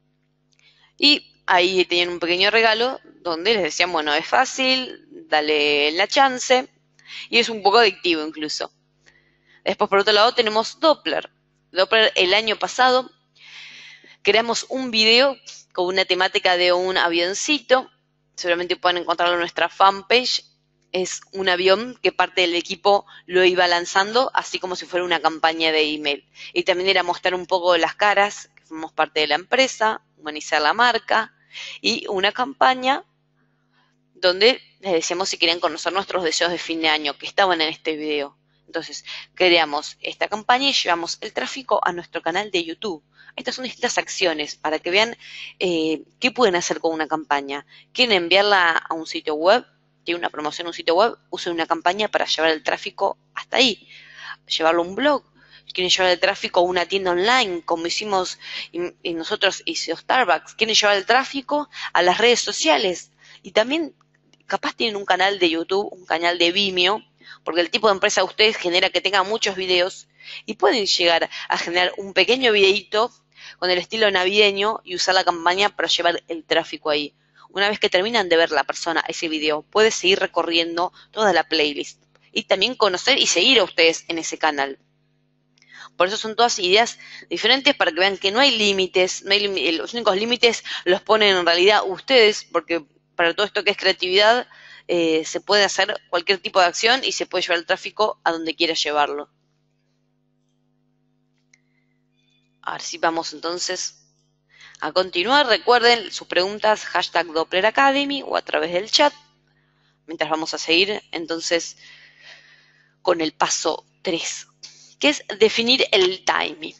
Y ahí tenían un pequeño regalo donde les decían, bueno, es fácil, dale la chance, y es un poco adictivo incluso. Después, por otro lado, tenemos Doppler. Doppler, el año pasado, creamos un video con una temática de un avioncito. Seguramente pueden encontrarlo en nuestra fanpage. Es un avión que parte del equipo lo iba lanzando, así como si fuera una campaña de email. Y también era mostrar un poco las caras, que formamos parte de la empresa, humanizar la marca, y una campaña donde les decíamos si querían conocer nuestros deseos de fin de año, que estaban en este video. Entonces, creamos esta campaña y llevamos el tráfico a nuestro canal de YouTube. Estas son distintas acciones para que vean qué pueden hacer con una campaña. ¿Quieren enviarla a un sitio web? ¿Tiene una promoción en un sitio web? Usen una campaña para llevar el tráfico hasta ahí. Llevarlo a un blog, quieren llevar el tráfico a una tienda online, como hicimos y nosotros hizo Starbucks, quieren llevar el tráfico a las redes sociales y también capaz tienen un canal de YouTube, un canal de Vimeo, porque el tipo de empresa de ustedes genera que tenga muchos videos y pueden llegar a generar un pequeño videito con el estilo navideño y usar la campaña para llevar el tráfico ahí. Una vez que terminan de ver la persona ese video, puede seguir recorriendo toda la playlist y también conocer y seguir a ustedes en ese canal. Por eso son todas ideas diferentes para que vean que no hay límites, los únicos límites los ponen en realidad ustedes, porque para todo esto que es creatividad se puede hacer cualquier tipo de acción y se puede llevar el tráfico a donde quiera llevarlo. Ahora sí vamos entonces a continuar. Recuerden sus preguntas #Doppler Academy o a través del chat, mientras vamos a seguir entonces con el paso 3, que es definir el timing.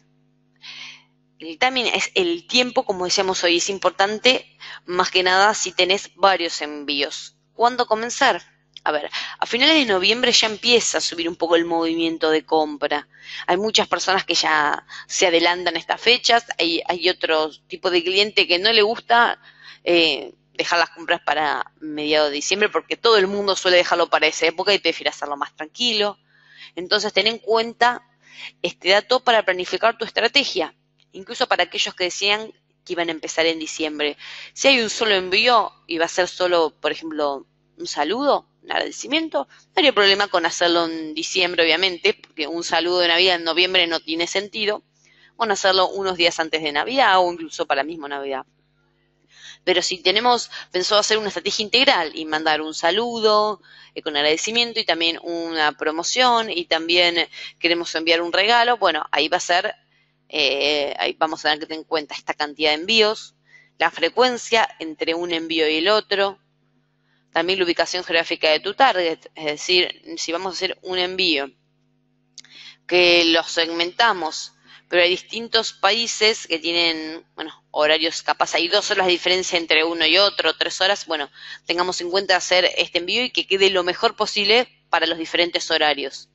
El timing es el tiempo, como decíamos hoy, es importante más que nada si tenés varios envíos. ¿Cuándo comenzar? A ver, a finales de noviembre ya empieza a subir un poco el movimiento de compra. Hay muchas personas que ya se adelantan a estas fechas, hay otro tipo de cliente que no le gusta dejar las compras para mediados de diciembre porque todo el mundo suele dejarlo para esa época y prefiere hacerlo más tranquilo. Entonces ten en cuenta este dato para planificar tu estrategia, incluso para aquellos que decían que iban a empezar en diciembre. Si hay un solo envío y va a ser solo, por ejemplo, un saludo, un agradecimiento, no habría problema con hacerlo en diciembre, obviamente, porque un saludo de Navidad en noviembre no tiene sentido, o hacerlo unos días antes de Navidad o incluso para la misma Navidad. Pero si tenemos pensado hacer una estrategia integral y mandar un saludo con agradecimiento y también una promoción y también queremos enviar un regalo, bueno, ahí va a ser, ahí vamos a tener que tener en cuenta esta cantidad de envíos, la frecuencia entre un envío y el otro, también la ubicación geográfica de tu target, es decir, si vamos a hacer un envío que los segmentamos, pero hay distintos países que tienen, bueno, horarios, capaz hay 2 horas de diferencia entre uno y otro, 3 horas, bueno, tengamos en cuenta hacer este envío y que quede lo mejor posible para los diferentes horarios.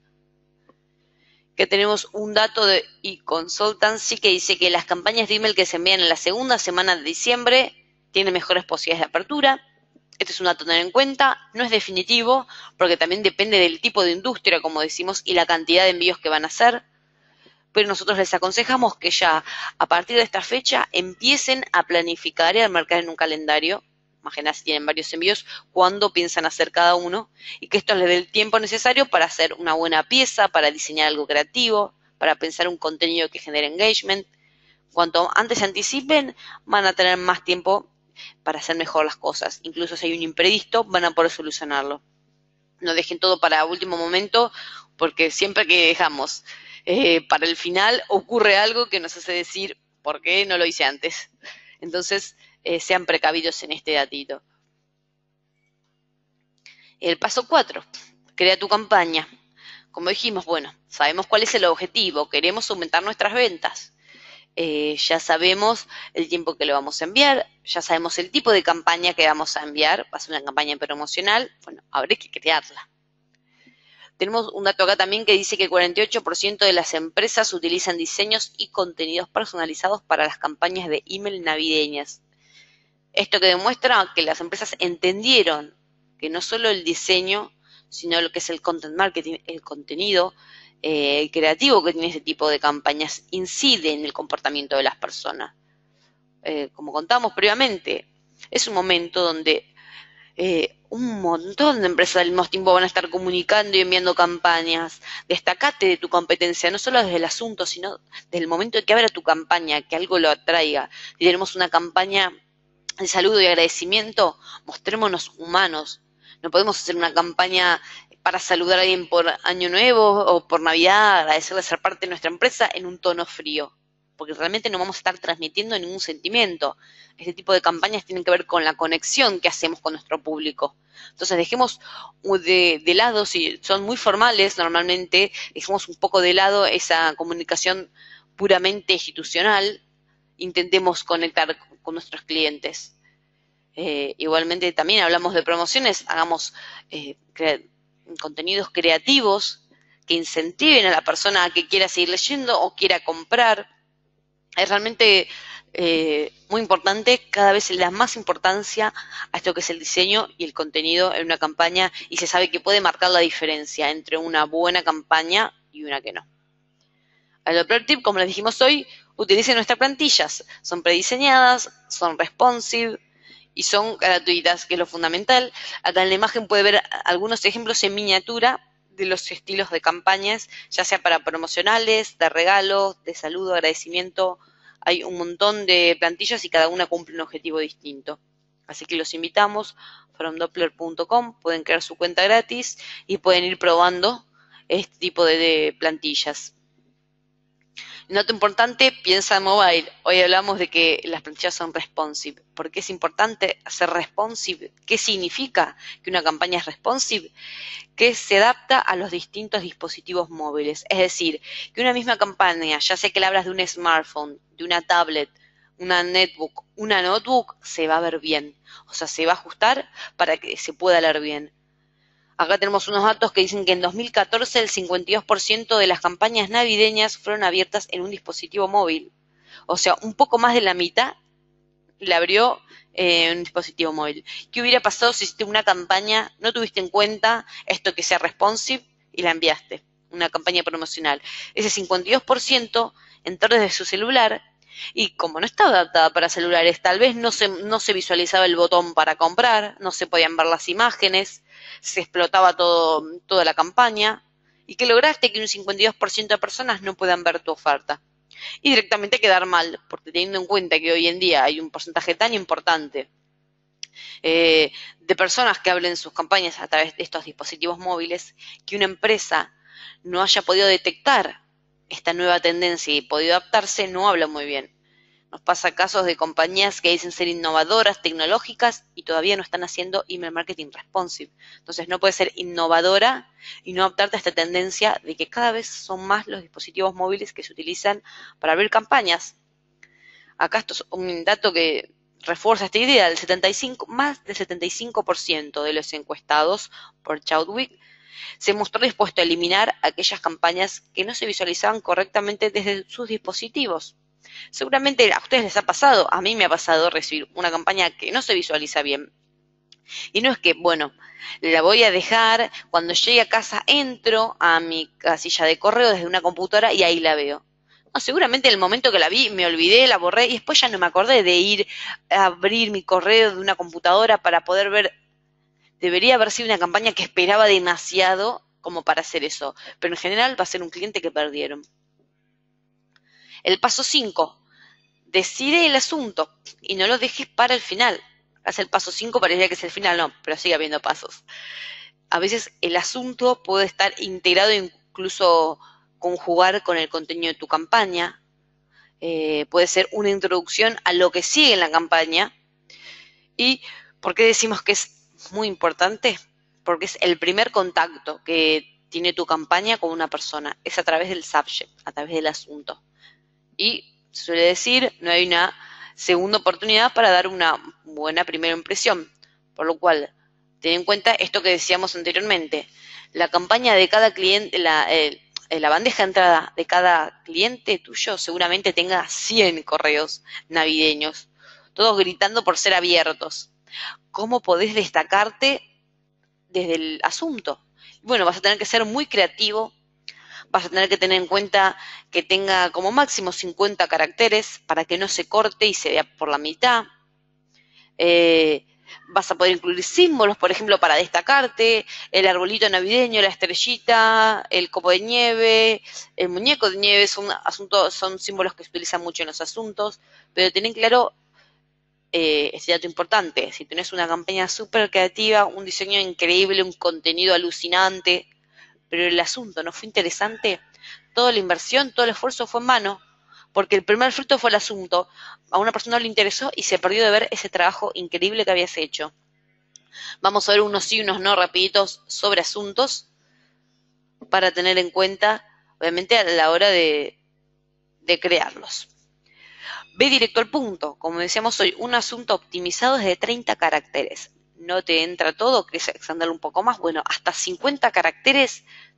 Que tenemos un dato de eConsultancy que dice que las campañas de email que se envían en la segunda semana de diciembre tienen mejores posibilidades de apertura. Este es un dato a tener en cuenta, no es definitivo, porque también depende del tipo de industria, como decimos, y la cantidad de envíos que van a hacer. Pero nosotros les aconsejamos que ya a partir de esta fecha empiecen a planificar y a marcar en un calendario, imagina si tienen varios envíos, cuándo piensan hacer cada uno, y que esto les dé el tiempo necesario para hacer una buena pieza, para diseñar algo creativo, para pensar un contenido que genere engagement. Cuanto antes se anticipen, van a tener más tiempo para hacer mejor las cosas. Incluso si hay un imprevisto, van a poder solucionarlo. No dejen todo para último momento, porque siempre que dejamos para el final ocurre algo que nos hace decir, ¿por qué no lo hice antes? Entonces, sean precavidos en este datito. El paso 4, crea tu campaña. Como dijimos, bueno, sabemos cuál es el objetivo, queremos aumentar nuestras ventas. Ya sabemos el tiempo que lo vamos a enviar, ya sabemos el tipo de campaña que vamos a enviar, va a ser una campaña promocional, bueno, habrá que crearla. Tenemos un dato acá también que dice que el 48% de las empresas utilizan diseños y contenidos personalizados para las campañas de email navideñas. Esto que demuestra que las empresas entendieron que no solo el diseño, sino lo que es el content marketing, el contenido creativo que tiene este tipo de campañas, incide en el comportamiento de las personas. Como contábamos previamente, es un momento donde un montón de empresas al mismo tiempo van a estar comunicando y enviando campañas. Destacate de tu competencia, no solo desde el asunto, sino desde el momento de que abra tu campaña, que algo lo atraiga. Si tenemos una campaña de saludo y agradecimiento, mostrémonos humanos. No podemos hacer una campaña para saludar a alguien por Año Nuevo o por Navidad, agradecerle ser parte de nuestra empresa en un tono frío, porque realmente no vamos a estar transmitiendo ningún sentimiento. Este tipo de campañas tienen que ver con la conexión que hacemos con nuestro público. Entonces dejemos de lado, si son muy formales normalmente, dejemos un poco de lado esa comunicación puramente institucional, intentemos conectar con nuestros clientes. Igualmente también hablamos de promociones, hagamos contenidos creativos que incentiven a la persona a que quiera seguir leyendo o quiera comprar. Es realmente muy importante, cada vez se le da más importancia a esto que es el diseño y el contenido en una campaña, y se sabe que puede marcar la diferencia entre una buena campaña y una que no. El primer tip, como les dijimos hoy, utilicen nuestras plantillas. Son prediseñadas, son responsive y son gratuitas, que es lo fundamental. Acá en la imagen puede ver algunos ejemplos en miniatura de los estilos de campañas, ya sea para promocionales, de regalos, de saludo, agradecimiento. Hay un montón de plantillas y cada una cumple un objetivo distinto. Así que los invitamos, fromdoppler.com, pueden crear su cuenta gratis y pueden ir probando este tipo de plantillas. Nota importante, piensa en mobile. Hoy hablamos de que las plantillas son responsive. ¿Por qué es importante hacer responsive? ¿Qué significa que una campaña es responsive? Que se adapta a los distintos dispositivos móviles. Es decir, que una misma campaña, ya sea que le hablas de un smartphone, de una tablet, una netbook, una notebook, se va a ver bien. O sea, se va a ajustar para que se pueda leer bien. Acá tenemos unos datos que dicen que en 2014 el 52% de las campañas navideñas fueron abiertas en un dispositivo móvil. O sea, un poco más de la mitad la abrió en un dispositivo móvil. ¿Qué hubiera pasado si hiciste una campaña, no tuviste en cuenta esto que sea responsive y la enviaste? Una campaña promocional. Ese 52% entró desde su celular y como no estaba adaptada para celulares, tal vez no se visualizaba el botón para comprar, no se podían ver las imágenes, se explotaba toda la campaña, y que lograste que un 52% de personas no puedan ver tu oferta. Y directamente quedar mal, porque teniendo en cuenta que hoy en día hay un porcentaje tan importante de personas que hablen sus campañas a través de estos dispositivos móviles, que una empresa no haya podido detectar esta nueva tendencia y podido adaptarse, no habla muy bien. Nos pasa casos de compañías que dicen ser innovadoras, tecnológicas, y todavía no están haciendo email marketing responsive. Entonces no puedes ser innovadora y no adaptarte a esta tendencia de que cada vez son más los dispositivos móviles que se utilizan para abrir campañas. Acá esto es un dato que refuerza esta idea. Más del 75% de los encuestados por Chadwick se mostró dispuesto a eliminar aquellas campañas que no se visualizaban correctamente desde sus dispositivos. Seguramente a ustedes les ha pasado, a mí me ha pasado recibir una campaña que no se visualiza bien. Y no es que, bueno, la voy a dejar, cuando llegue a casa entro a mi casilla de correo desde una computadora y ahí la veo. No, seguramente en el momento que la vi me olvidé, la borré y después ya no me acordé de ir a abrir mi correo de una computadora para poder ver. Debería haber sido una campaña que esperaba demasiado como para hacer eso, pero en general va a ser un cliente que perdieron. El paso 5. Decide el asunto y no lo dejes para el final. Hace el paso 5, parecía que es el final, no, pero sigue habiendo pasos. A veces el asunto puede estar integrado e incluso conjugar con el contenido de tu campaña. Puede ser una introducción a lo que sigue en la campaña. ¿Y por qué decimos que es muy importante? Porque es el primer contacto que tiene tu campaña con una persona. Es a través del subject, a través del asunto. Y se suele decir, no hay una segunda oportunidad para dar una buena primera impresión. Por lo cual, ten en cuenta esto que decíamos anteriormente. La campaña de cada cliente, la bandeja de entrada de cada cliente tuyo seguramente tenga 100 correos navideños, todos gritando por ser abiertos. ¿Cómo podés destacarte desde el asunto? Bueno, vas a tener que ser muy creativo. Vas a tener que tener en cuenta que tenga como máximo 50 caracteres para que no se corte y se vea por la mitad. Vas a poder incluir símbolos, por ejemplo, para destacarte, el arbolito navideño, la estrellita, el copo de nieve, el muñeco de nieve, son símbolos que se utilizan mucho en los asuntos, pero ten claro este dato importante. Si tenés una campaña súper creativa, un diseño increíble, un contenido alucinante, pero el asunto no fue interesante, toda la inversión, todo el esfuerzo fue en vano, porque el primer fruto fue el asunto. A una persona no le interesó y se perdió de ver ese trabajo increíble que habías hecho. Vamos a ver unos sí y unos no rapiditos sobre asuntos para tener en cuenta, obviamente, a la hora de crearlos. Ve directo al punto. Como decíamos hoy, un asunto optimizado es de 30 caracteres. No te entra todo, querés extenderlo un poco más. Bueno, hasta 50 caracteres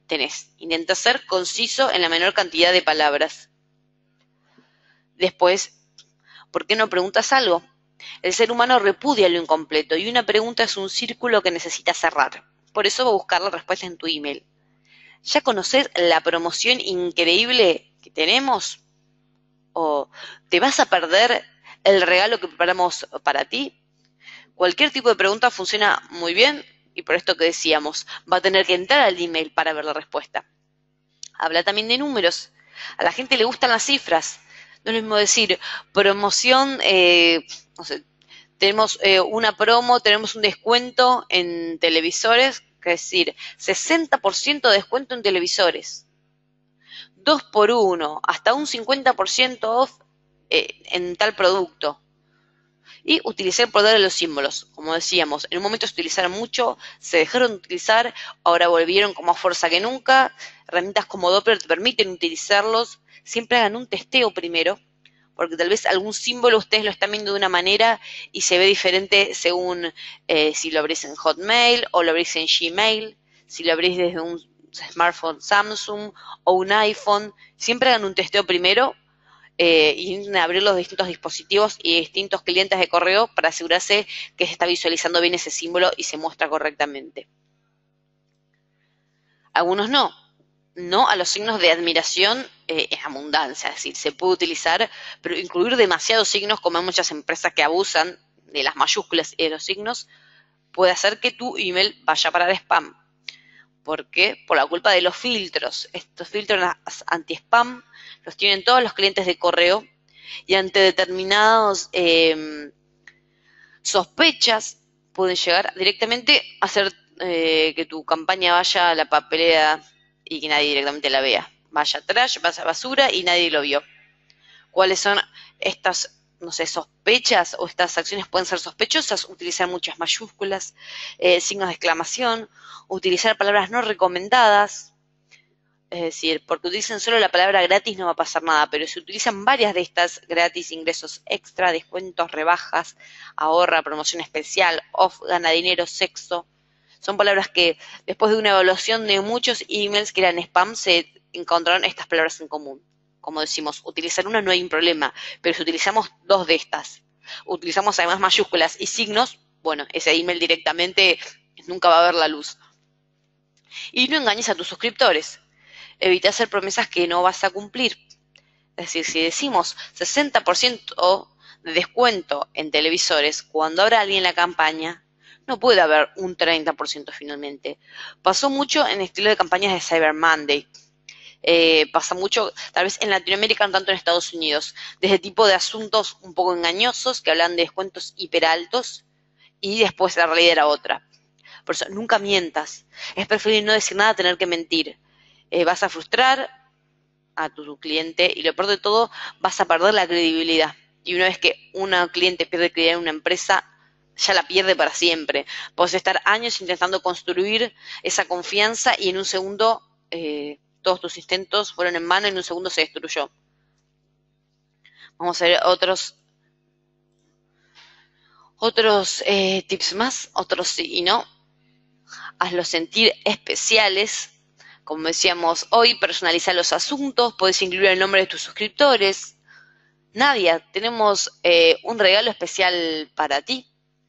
tenés. Intenta ser conciso en la menor cantidad de palabras. Después, ¿por qué no preguntas algo? El ser humano repudia lo incompleto y una pregunta es un círculo que necesita cerrar. Por eso va a buscar la respuesta en tu email. ¿Ya conoces la promoción increíble que tenemos? ¿O te vas a perder el regalo que preparamos para ti? Cualquier tipo de pregunta funciona muy bien y por esto que decíamos, va a tener que entrar al email para ver la respuesta. Habla también de números. A la gente le gustan las cifras. No es lo mismo decir promoción, no sé, tenemos una promo, tenemos un descuento en televisores, que es decir, 60% de descuento en televisores. 2 por 1, hasta un 50% off en tal producto. Y utilizar el poder de los símbolos. Como decíamos, en un momento se utilizaron mucho, se dejaron de utilizar, ahora volvieron con más fuerza que nunca. Herramientas como Doppler te permiten utilizarlos. Siempre hagan un testeo primero, porque tal vez algún símbolo ustedes lo están viendo de una manera y se ve diferente según si lo abrís en Hotmail o lo abrís en Gmail, si lo abrís desde un smartphone Samsung o un iPhone. Siempre hagan un testeo primero y abrir los distintos dispositivos y distintos clientes de correo para asegurarse que se está visualizando bien ese símbolo y se muestra correctamente. Algunos no a los signos de admiración en abundancia, es decir, se puede utilizar, pero incluir demasiados signos, como hay muchas empresas que abusan de las mayúsculas y de los signos, puede hacer que tu email vaya para el spam. ¿Por qué? Por la culpa de los filtros. Estos filtros anti-spam los tienen todos los clientes de correo y ante determinados sospechas pueden llegar directamente a hacer que tu campaña vaya a la papelera y que nadie directamente la vea. Vaya trash, vaya basura y nadie lo vio. ¿Cuáles son estas, no sé, sospechas o estas acciones pueden ser sospechosas? Utilizar muchas mayúsculas, signos de exclamación, utilizar palabras no recomendadas. Es decir, porque utilicen solo la palabra gratis no va a pasar nada, pero si utilizan varias de estas gratis, ingresos extra, descuentos, rebajas, ahorra, promoción especial, off, gana dinero, sexo, son palabras que después de una evaluación de muchos emails que eran spam se encontraron estas palabras en común. Como decimos, utilizar una no hay un problema, pero si utilizamos dos de estas, utilizamos además mayúsculas y signos, bueno, ese email directamente nunca va a ver la luz. Y no engañes a tus suscriptores. Evita hacer promesas que no vas a cumplir. Es decir, si decimos 60% de descuento en televisores, cuando habrá alguien en la campaña, no puede haber un 30% finalmente. Pasó mucho en estilo de campañas de Cyber Monday. Pasa mucho, tal vez en Latinoamérica, no tanto en Estados Unidos, de ese tipo de asuntos un poco engañosos que hablan de descuentos hiperaltos y después la realidad era otra. Por eso, nunca mientas. Es preferible no decir nada a tener que mentir. Vas a frustrar a tu cliente y lo peor de todo, vas a perder la credibilidad. Y una vez que un cliente pierde credibilidad en una empresa, ya la pierde para siempre. Podés estar años intentando construir esa confianza y en un segundo todos tus intentos fueron en vano y en un segundo se destruyó. Vamos a ver otros tips más, otros sí y no. Hazlos sentir especiales. Como decíamos hoy, personaliza los asuntos, puedes incluir el nombre de tus suscriptores. Nadia, tenemos un regalo especial para ti.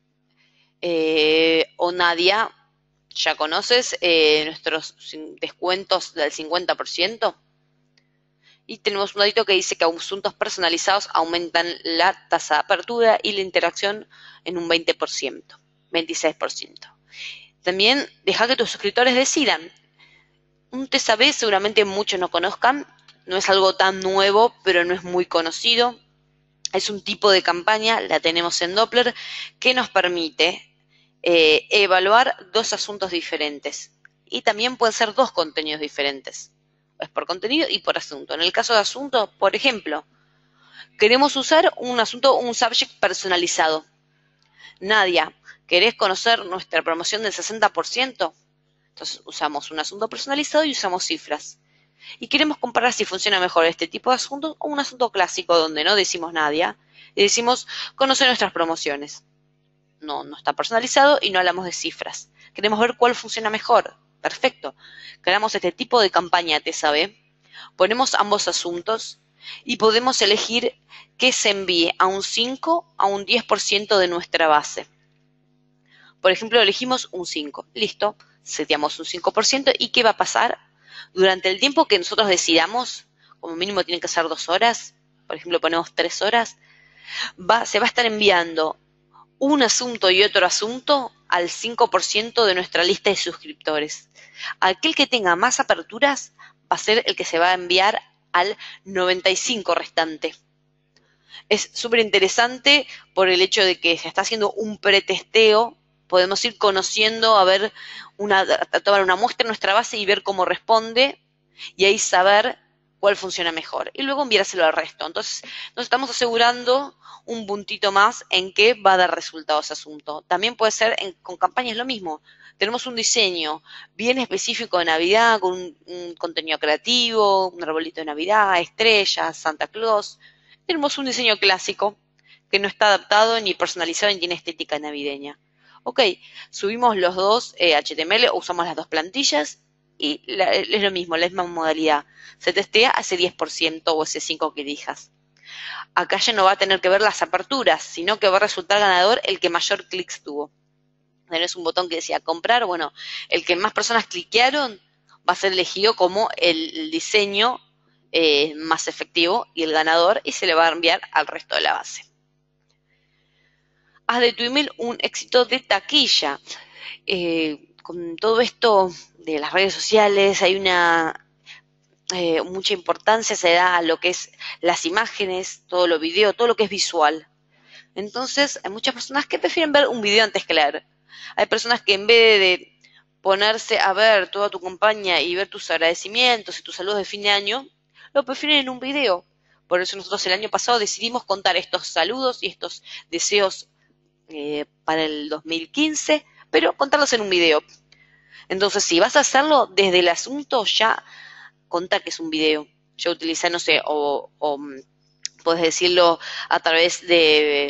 O Nadia, ¿ya conoces nuestros descuentos del 50%? Y tenemos un datito que dice que asuntos personalizados aumentan la tasa de apertura y la interacción en un 20%, 26%. También deja que tus suscriptores decidan. Un test AB seguramente muchos no conozcan, no es algo tan nuevo, pero no es muy conocido. Es un tipo de campaña, la tenemos en Doppler, que nos permite evaluar dos asuntos diferentes. Y también pueden ser dos contenidos diferentes. Es por contenido y por asunto. En el caso de asunto, por ejemplo, queremos usar un subject personalizado. Nadia, ¿querés conocer nuestra promoción del 60%? Entonces usamos un asunto personalizado y usamos cifras. Y queremos comparar si funciona mejor este tipo de asunto o un asunto clásico donde no decimos Nadia y decimos conocer nuestras promociones. No está personalizado y no hablamos de cifras. Queremos ver cuál funciona mejor. Perfecto. Creamos este tipo de campaña TSAB, ponemos ambos asuntos y podemos elegir que se envíe a un 5 a un 10% de nuestra base. Por ejemplo, elegimos un 5. Listo, seteamos un 5%. ¿Y qué va a pasar? Durante el tiempo que nosotros decidamos, como mínimo tienen que ser 2 horas, por ejemplo ponemos 3 horas, se va a estar enviando un asunto y otro asunto al 5% de nuestra lista de suscriptores. Aquel que tenga más aperturas va a ser el que se va a enviar al 95 restante. Es súper interesante por el hecho de que se está haciendo un pretesteo. Podemos ir conociendo, tomar una muestra en nuestra base y ver cómo responde, y ahí saber cuál funciona mejor. Y luego enviárselo al resto. Entonces, nos estamos asegurando un puntito más en que va a dar resultado ese asunto. También puede ser con campañas lo mismo. Tenemos un diseño bien específico de Navidad, con un contenido creativo, un arbolito de Navidad, estrellas, Santa Claus. Tenemos un diseño clásico que no está adaptado ni personalizado ni tiene estética navideña. Ok, subimos los dos HTML, usamos las dos plantillas y es lo mismo, la misma modalidad. Se testea a ese 10% o ese 5% que elijas. Acá ya no va a tener que ver las aperturas, sino que va a resultar ganador el que mayor clics tuvo. Tenés un botón que decía comprar, bueno, el que más personas cliquearon va a ser elegido como el diseño más efectivo y el ganador, y se le va a enviar al resto de la base. Haz de tu email un éxito de taquilla. Con todo esto de las redes sociales hay mucha importancia se da a lo que es las imágenes, todo lo video, todo lo que es visual. Entonces hay muchas personas que prefieren ver un video antes que leer. Hay personas que en vez de ponerse a ver toda tu campaña y ver tus agradecimientos y tus saludos de fin de año, lo prefieren en un video. Por eso nosotros el año pasado decidimos contar estos saludos y estos deseos para el 2015, pero contarlos en un video. Entonces, si vas a hacerlo desde el asunto, ya contá que es un video. Ya utiliza, no sé, o puedes decirlo a través de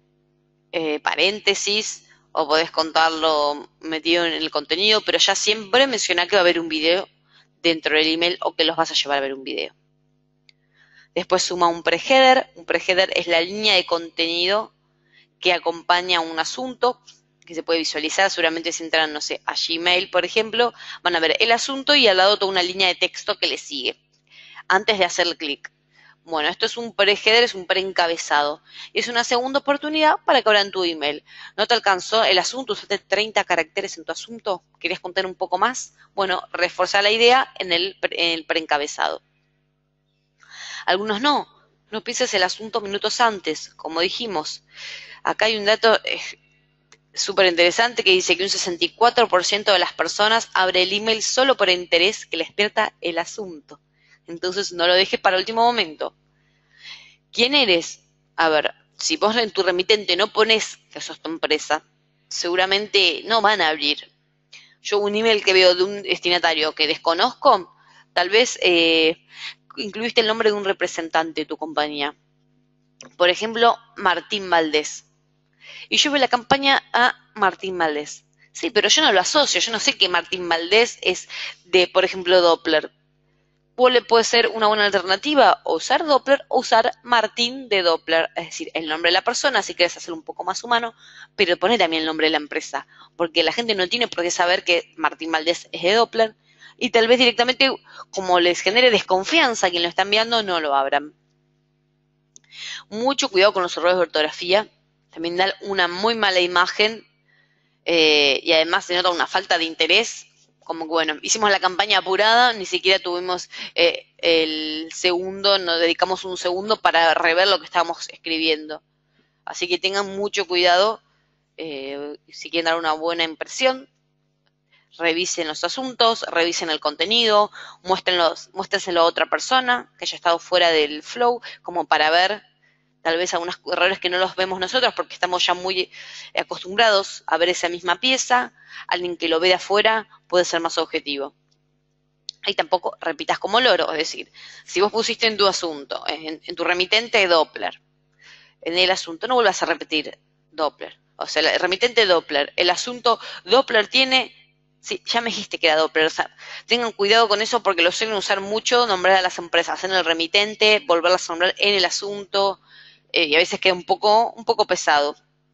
paréntesis, o podés contarlo metido en el contenido, pero ya siempre menciona que va a haber un video dentro del email o que los vas a llevar a ver un video. Después suma un preheader. Un preheader es la línea de contenido que acompaña un asunto, que se puede visualizar. Seguramente si entran, no sé, a Gmail, por ejemplo, van a ver el asunto y al lado toda una línea de texto que le sigue, antes de hacer clic. Bueno, esto es un preheader, es un preencabezado. Es una segunda oportunidad para que abran tu email. ¿No te alcanzó el asunto? ¿Usaste 30 caracteres en tu asunto? ¿Querías contar un poco más? Bueno, reforzar la idea en el preencabezado. Algunos no. No pienses el asunto minutos antes, como dijimos. Acá hay un dato súper interesante que dice que un 64% de las personas abre el email solo por interés que le despierta el asunto. Entonces no lo dejes para el último momento. ¿Quién eres? A ver, si vos en tu remitente no pones que sos tu empresa, seguramente no van a abrir. Yo un email que veo de un destinatario que desconozco, tal vez incluiste el nombre de un representante de tu compañía. Por ejemplo, Martín Valdés. Y yo veo la campaña a Martín Valdés. Sí, pero yo no lo asocio, yo no sé que Martín Valdés es de, por ejemplo, Doppler. Puede ser una buena alternativa o usar Doppler o usar Martín de Doppler, es decir, el nombre de la persona, si quieres hacerlo un poco más humano, pero poner también el nombre de la empresa, porque la gente no tiene por qué saber que Martín Valdés es de Doppler, y tal vez directamente, como les genere desconfianza a quien lo está enviando, no lo abran. Mucho cuidado con los errores de ortografía, también dan una muy mala imagen y además se nota una falta de interés. Como que bueno, hicimos la campaña apurada, ni siquiera tuvimos el segundo, nos dedicamos un segundo para rever lo que estábamos escribiendo. Así que tengan mucho cuidado, si quieren dar una buena impresión, revisen los asuntos, revisen el contenido, muéstrenselo a otra persona que haya estado fuera del flow, como para ver tal vez algunos errores que no los vemos nosotros porque estamos ya muy acostumbrados a ver esa misma pieza. Alguien que lo ve de afuera puede ser más objetivo. Y tampoco repitas como loro, es decir, si vos pusiste en tu asunto, en tu remitente Doppler, en el asunto no vuelvas a repetir Doppler. O sea, el remitente Doppler, el asunto Doppler tiene Sí, ya me dijiste que era Doppler. O sea, tengan cuidado con eso porque lo suelen usar mucho, nombrar a las empresas en el remitente, volverlas a nombrar en el asunto, y a veces queda un poco pesado.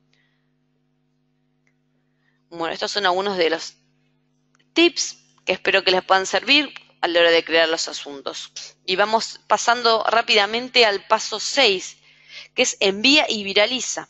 Bueno, estos son algunos de los tips que espero que les puedan servir a la hora de crear los asuntos. Y vamos pasando rápidamente al paso 6, que es envía y viraliza.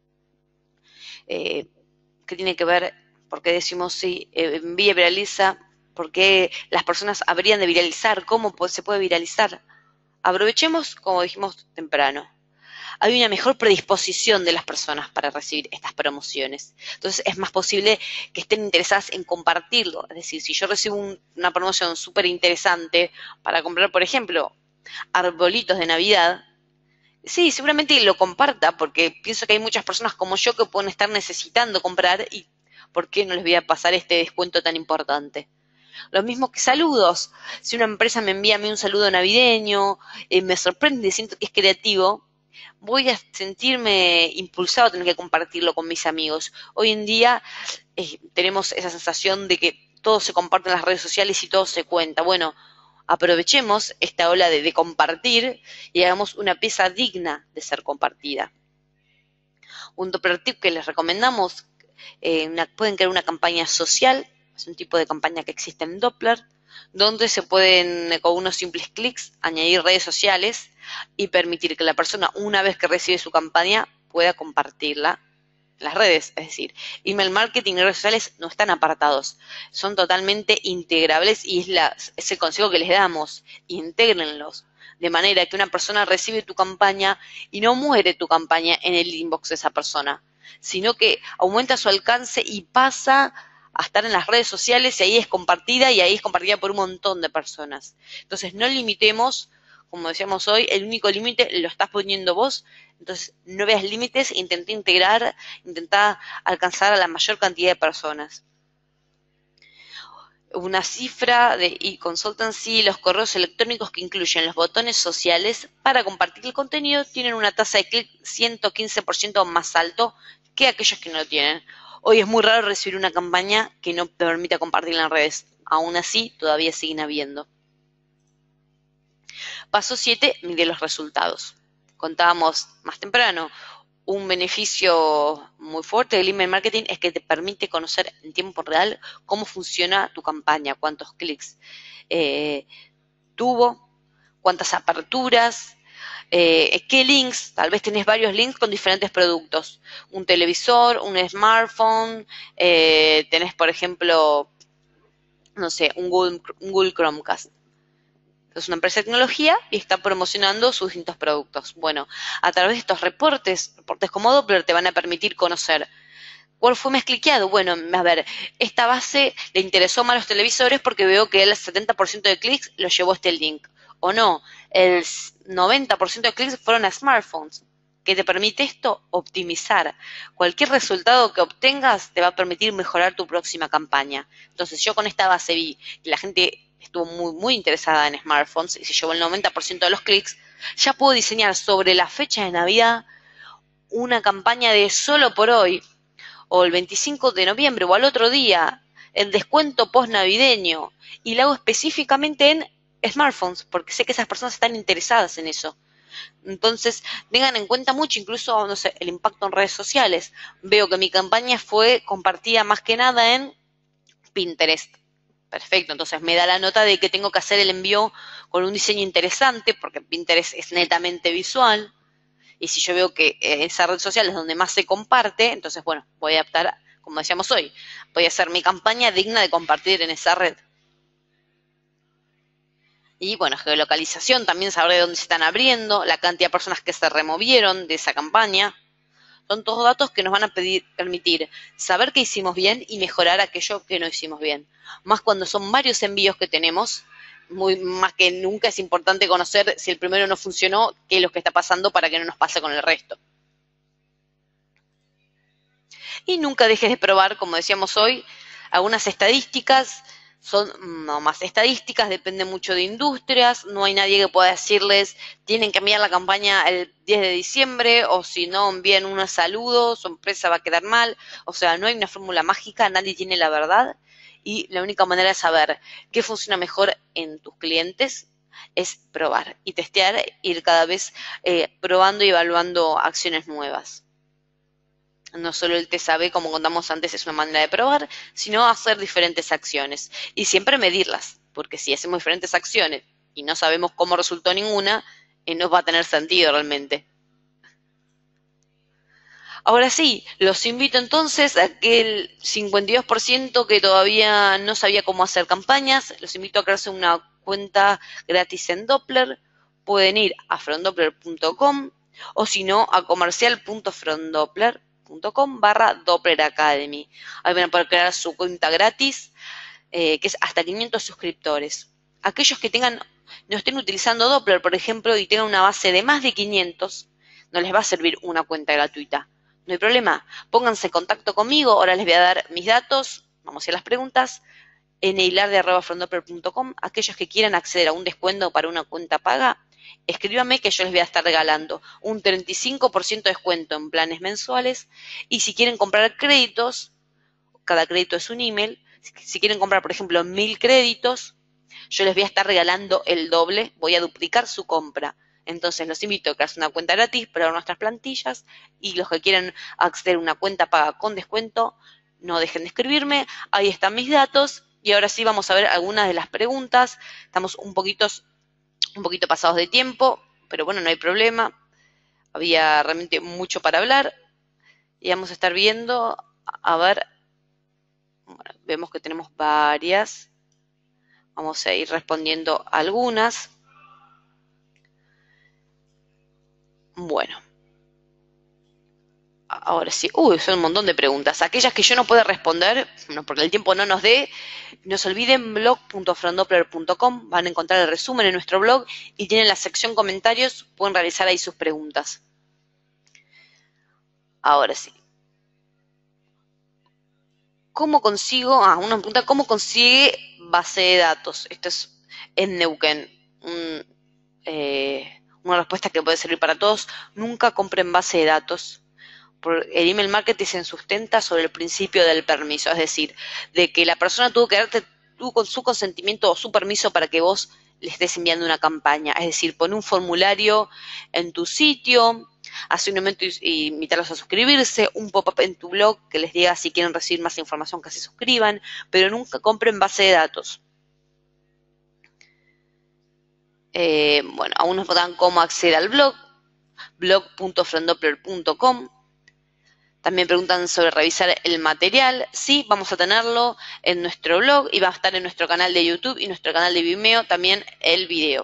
¿Qué tiene que ver? ¿Por qué decimos sí, envía y viraliza? ¿Por qué las personas habrían de viralizar? ¿Cómo se puede viralizar? Aprovechemos, como dijimos temprano, hay una mejor predisposición de las personas para recibir estas promociones. Entonces es más posible que estén interesadas en compartirlo. Es decir, si yo recibo una promoción súper interesante para comprar, por ejemplo, arbolitos de Navidad, sí, seguramente lo comparta, porque pienso que hay muchas personas como yo que pueden estar necesitando comprar y ¿por qué no les voy a pasar este descuento tan importante? Lo mismo que saludos. Si una empresa me envía a mí un saludo navideño, me sorprende, siento que es creativo, voy a sentirme impulsado a tener que compartirlo con mis amigos. Hoy en día tenemos esa sensación de que todo se comparte en las redes sociales y todo se cuenta. Bueno, aprovechemos esta ola de compartir y hagamos una pieza digna de ser compartida. Un tip que les recomendamos, pueden crear una campaña social, es un tipo de campaña que existe en Doppler, donde se pueden, con unos simples clics, añadir redes sociales y permitir que la persona, una vez que recibe su campaña, pueda compartirla en las redes. Es decir, email marketing y redes sociales no están apartados, son totalmente integrables y es el consejo que les damos, intégrenlos. De manera que una persona recibe tu campaña y no muere tu campaña en el inbox de esa persona, sino que aumenta su alcance y pasa a estar en las redes sociales y ahí es compartida por un montón de personas. Entonces no limitemos, como decíamos hoy, el único límite lo estás poniendo vos, entonces no veas límites, intenta integrar, intenta alcanzar a la mayor cantidad de personas. Una cifra de e-consultancy, los correos electrónicos que incluyen los botones sociales para compartir el contenido tienen una tasa de clic 115% más alto que aquellos que no lo tienen. Hoy es muy raro recibir una campaña que no te permita compartir en las redes. Aún así, todavía siguen habiendo. Paso 7, mide los resultados. Contábamos más temprano, un beneficio muy fuerte del email marketing es que te permite conocer en tiempo real cómo funciona tu campaña, cuántos clics tuvo, cuántas aperturas, qué links, tal vez tenés varios links con diferentes productos, un televisor, un smartphone, tenés por ejemplo, no sé, un Google Chromecast. Es una empresa de tecnología y está promocionando sus distintos productos. Bueno, a través de estos reportes como Doppler te van a permitir conocer cuál fue más cliqueado. Bueno, a ver, esta base le interesó más a los televisores porque veo que el 70% de clics lo llevó este link. O no, el 90% de clics fueron a smartphones. ¿Qué te permite esto? Optimizar. Cualquier resultado que obtengas te va a permitir mejorar tu próxima campaña. Entonces yo con esta base vi que la gente estuvo muy interesada en smartphones y se llevó el 90% de los clics, ya puedo diseñar sobre la fecha de Navidad una campaña de solo por hoy, o el 25 de noviembre, o al otro día, el descuento post-navideño, y lo hago específicamente en smartphones, porque sé que esas personas están interesadas en eso. Entonces, tengan en cuenta mucho, incluso, no sé, el impacto en redes sociales. Veo que mi campaña fue compartida más que nada en Pinterest. Perfecto, entonces me da la nota de que tengo que hacer el envío con un diseño interesante, porque Pinterest es netamente visual, y si yo veo que esa red social es donde más se comparte, entonces, bueno, voy a adaptar, como decíamos hoy, voy a hacer mi campaña digna de compartir en esa red. Y bueno, geolocalización, también saber de dónde se están abriendo, la cantidad de personas que se removieron de esa campaña. Son todos datos que nos van a permitir saber qué hicimos bien y mejorar aquello que no hicimos bien. Más cuando son varios envíos que tenemos, más que nunca es importante conocer si el primero no funcionó, qué es lo que está pasando para que no nos pase con el resto. Y nunca dejes de probar, como decíamos hoy, algunas estadísticas. Son no más estadísticas, depende mucho de industrias, no hay nadie que pueda decirles tienen que enviar la campaña el 10 de diciembre o si no envían unos saludos, su empresa va a quedar mal, o sea, no hay una fórmula mágica, nadie tiene la verdad y la única manera de saber qué funciona mejor en tus clientes es probar y testear, ir cada vez probando y evaluando acciones nuevas. No solo el test A/B, como contamos antes, es una manera de probar, sino hacer diferentes acciones y siempre medirlas, porque si hacemos diferentes acciones y no sabemos cómo resultó ninguna, no va a tener sentido realmente. Ahora sí, los invito entonces a que el 52% que todavía no sabía cómo hacer campañas, los invito a crearse una cuenta gratis en Doppler. Pueden ir a fromdoppler.com o si no a comercial.fromdoppler.com/Doppler Academy. Ahí van a poder crear su cuenta gratis, que es hasta 500 suscriptores. Aquellos que no estén utilizando Doppler, por ejemplo, y tengan una base de más de 500, no les va a servir una cuenta gratuita. No hay problema, pónganse en contacto conmigo, ahora les voy a dar mis datos, vamos a ir a las preguntas, nilarde@fromdoppler.com. Aquellos que quieran acceder a un descuento para una cuenta paga, escríbanme que yo les voy a estar regalando un 35% de descuento en planes mensuales, y si quieren comprar créditos, cada crédito es un email, si quieren comprar, por ejemplo, 1000 créditos, yo les voy a estar regalando el doble, voy a duplicar su compra. Entonces los invito a que hagan una cuenta gratis para nuestras plantillas, y los que quieran acceder a una cuenta paga con descuento, no dejen de escribirme, ahí están mis datos. Y ahora sí vamos a ver algunas de las preguntas. Estamos un poquito pasados de tiempo, pero bueno, no hay problema. Había realmente mucho para hablar y vamos a estar viendo, a ver, bueno, vemos que tenemos varias. Vamos a ir respondiendo algunas. Bueno, ahora sí. Son un montón de preguntas. Aquellas que yo no pueda responder, porque el tiempo no nos dé, no se olviden, blog.fromdoppler.com. Van a encontrar el resumen en nuestro blog y tienen la sección comentarios. Pueden realizar ahí sus preguntas. Ahora sí. ¿Cómo consigo? Una pregunta, ¿cómo consigue base de datos? Esto es en Neuquén. Una respuesta que puede servir para todos. Nunca compren base de datos. El email marketing se sustenta sobre el principio del permiso, es decir, de que la persona tuvo con su consentimiento o su permiso para que vos le estés enviando una campaña. Es decir, pon un formulario en tu sitio, hace un evento y invitarlos a suscribirse, un pop-up en tu blog que les diga si quieren recibir más información que se suscriban, pero nunca compren base de datos. Bueno, aún nos preguntan cómo acceder al blog, blog.fromdoppler.com. También preguntan sobre revisar el material. Sí, vamos a tenerlo en nuestro blog y va a estar en nuestro canal de YouTube y nuestro canal de Vimeo también el video.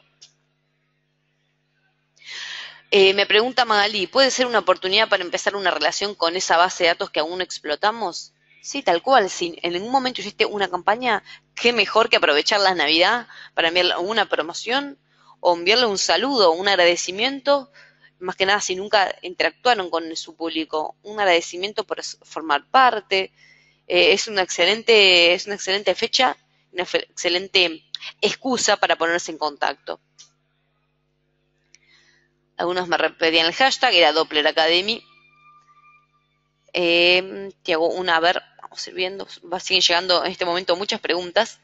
Me pregunta Magalí, ¿puede ser una oportunidad para empezar una relación con esa base de datos que aún no explotamos? Sí, tal cual. Si en algún momento hiciste una campaña, qué mejor que aprovechar la Navidad para enviarle una promoción o enviarle un saludo, un agradecimiento. Más que nada, si nunca interactuaron con su público, un agradecimiento por formar parte. Es una excelente fecha, una excelente excusa para ponerse en contacto. Algunos me repetían el hashtag, era Doppler Academy. Te hago una, a ver, vamos a ir viendo, siguen llegando en este momento muchas preguntas.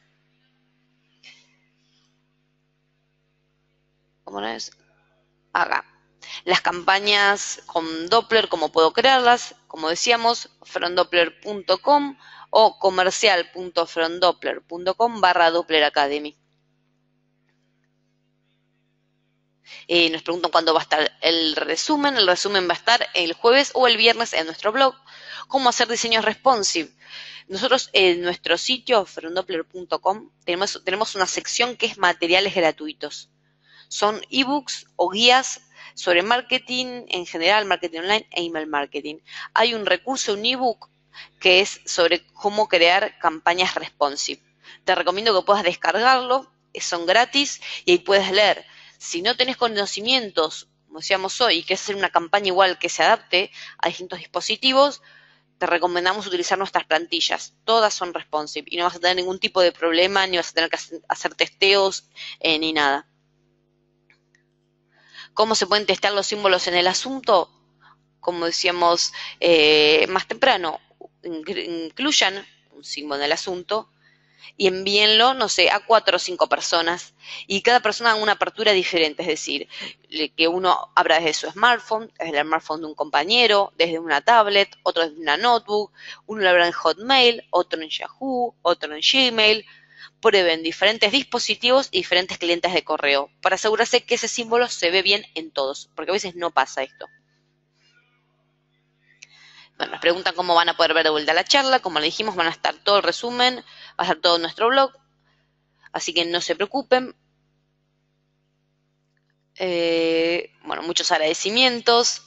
¿Cómo es? Acá. Las campañas con Doppler, ¿cómo puedo crearlas? Como decíamos, fromdoppler.com o comercial.fromdoppler.com/Doppler Academy. Nos preguntan cuándo va a estar el resumen. El resumen va a estar el jueves o el viernes en nuestro blog. ¿Cómo hacer diseños responsive? Nosotros en nuestro sitio, fromdoppler.com, tenemos una sección que es materiales gratuitos. Son ebooks o guías sobre marketing en general, marketing online e email marketing. Hay un recurso, un ebook, que es sobre cómo crear campañas responsive. Te recomiendo que puedas descargarlo, son gratis y ahí puedes leer. Si no tenés conocimientos, como decíamos hoy, y querés hacer una campaña igual que se adapte a distintos dispositivos, te recomendamos utilizar nuestras plantillas. Todas son responsive y no vas a tener ningún tipo de problema, ni vas a tener que hacer testeos, ni nada. ¿Cómo se pueden testear los símbolos en el asunto? Como decíamos más temprano, incluyan un símbolo en el asunto y envíenlo, no sé, a 4 o 5 personas. Y cada persona haga una apertura diferente, es decir, que uno abra desde su smartphone, desde el smartphone de un compañero, desde una tablet, otro desde una notebook, uno lo abra en Hotmail, otro en Yahoo, otro en Gmail. Prueben diferentes dispositivos y diferentes clientes de correo para asegurarse que ese símbolo se ve bien en todos, porque a veces no pasa esto. Bueno, nos preguntan cómo van a poder ver de vuelta la charla. Como le dijimos, van a estar todo el resumen, va a estar todo en nuestro blog, así que no se preocupen. Bueno, muchos agradecimientos.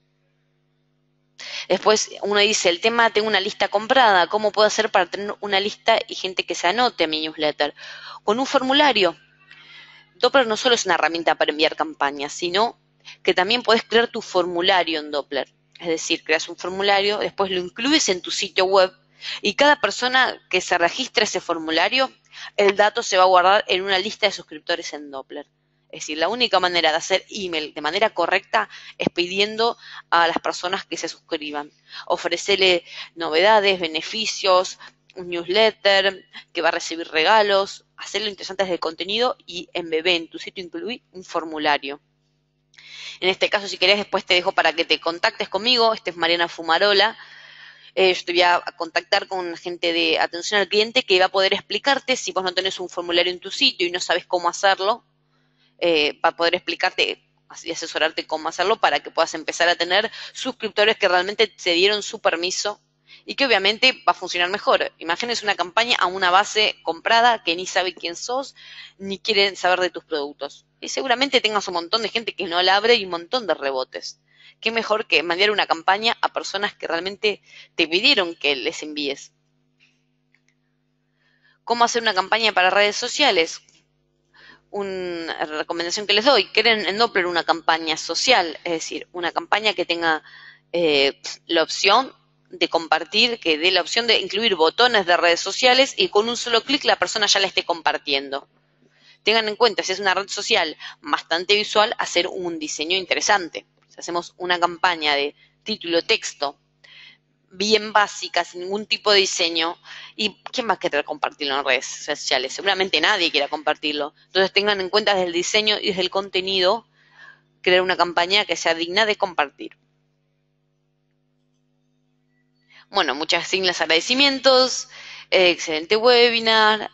Después uno dice, el tema, tengo una lista comprada, ¿cómo puedo hacer para tener una lista y gente que se anote a mi newsletter? Con un formulario. Doppler no solo es una herramienta para enviar campañas, sino que también podés crear tu formulario en Doppler. Es decir, creas un formulario, después lo incluyes en tu sitio web y cada persona que se registre ese formulario, el dato se va a guardar en una lista de suscriptores en Doppler. Es decir, la única manera de hacer email de manera correcta es pidiendo a las personas que se suscriban. Ofrecerle novedades, beneficios, un newsletter que va a recibir regalos, hacerlo interesante desde el contenido y en bebé, en tu sitio incluir un formulario. En este caso, si querés, después te dejo para que te contactes conmigo. Este es Mariana Fumarola. Yo te voy a contactar con gente de atención al cliente que va a poder explicarte si vos no tenés un formulario en tu sitio y no sabes cómo hacerlo, va a poder explicarte y asesorarte cómo hacerlo para que puedas empezar a tener suscriptores que realmente se dieron su permiso y que obviamente va a funcionar mejor. Imagínense una campaña a una base comprada que ni sabe quién sos, ni quieren saber de tus productos. Y seguramente tengas un montón de gente que no la abre y un montón de rebotes. Qué mejor que mandar una campaña a personas que realmente te pidieron que les envíes. ¿Cómo hacer una campaña para redes sociales? Una recomendación que les doy, creen en Doppler una campaña social, es decir, una campaña que tenga la opción de compartir, que dé la opción de incluir botones de redes sociales y con un solo clic la persona ya la esté compartiendo. Tengan en cuenta, si es una red social bastante visual, hacer un diseño interesante. Si hacemos una campaña de título, texto, bien básica, sin ningún tipo de diseño, ¿y quién va a querer compartirlo en redes sociales? Seguramente nadie quiera compartirlo. Entonces tengan en cuenta desde el diseño y desde el contenido, crear una campaña que sea digna de compartir. Bueno, muchas siglas, agradecimientos, excelente webinar.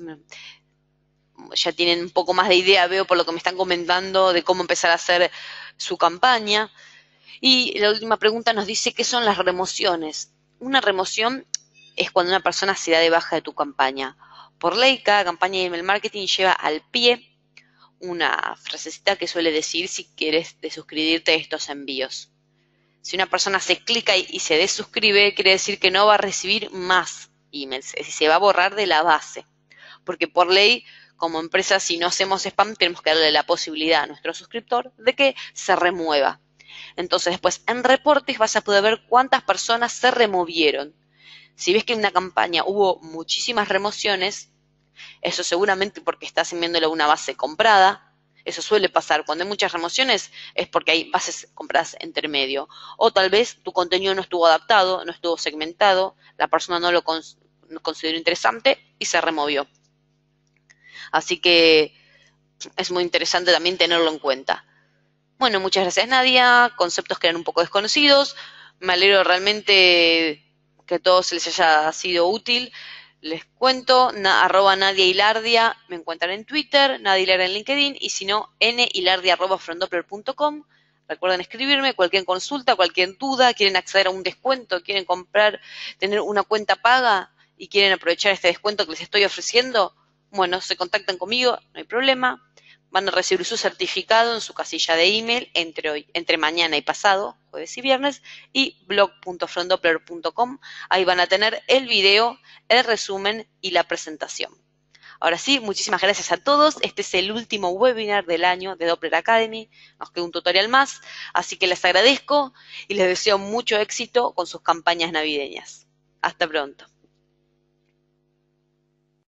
Ya tienen un poco más de idea, veo por lo que me están comentando, de cómo empezar a hacer su campaña. Y la última pregunta nos dice, ¿qué son las remociones? Una remoción es cuando una persona se da de baja de tu campaña. Por ley, cada campaña de email marketing lleva al pie una frasecita que suele decir si quieres desuscribirte de estos envíos. Si una persona se clica y se desuscribe, quiere decir que no va a recibir más emails, es decir, se va a borrar de la base. Porque por ley, como empresa, si no hacemos spam, tenemos que darle la posibilidad a nuestro suscriptor de que se remueva. Entonces, después en reportes vas a poder ver cuántas personas se removieron. Si ves que en una campaña hubo muchísimas remociones, eso seguramente porque estás enviándole a una base comprada. Eso suele pasar. Cuando hay muchas remociones es porque hay bases compradas entre medio. O tal vez tu contenido no estuvo adaptado, no estuvo segmentado, la persona no lo consideró interesante y se removió. Así que es muy interesante también tenerlo en cuenta. Bueno, muchas gracias Nadia, conceptos que eran un poco desconocidos, me alegro realmente que a todos les haya sido útil. Les cuento, arroba Nadia Hilardia, me encuentran en Twitter, Nadia Hilardia en LinkedIn, y si no, nhilardia@frontdoppler.com. Recuerden escribirme, cualquier consulta, cualquier duda, quieren acceder a un descuento, quieren comprar, tener una cuenta paga y quieren aprovechar este descuento que les estoy ofreciendo, bueno, se contactan conmigo, no hay problema. Van a recibir su certificado en su casilla de email entre mañana y pasado, jueves y viernes, y blog.frontdoppler.com. Ahí van a tener el video, el resumen y la presentación. Ahora sí, muchísimas gracias a todos. Este es el último webinar del año de Doppler Academy. Nos queda un tutorial más, así que les agradezco y les deseo mucho éxito con sus campañas navideñas. Hasta pronto.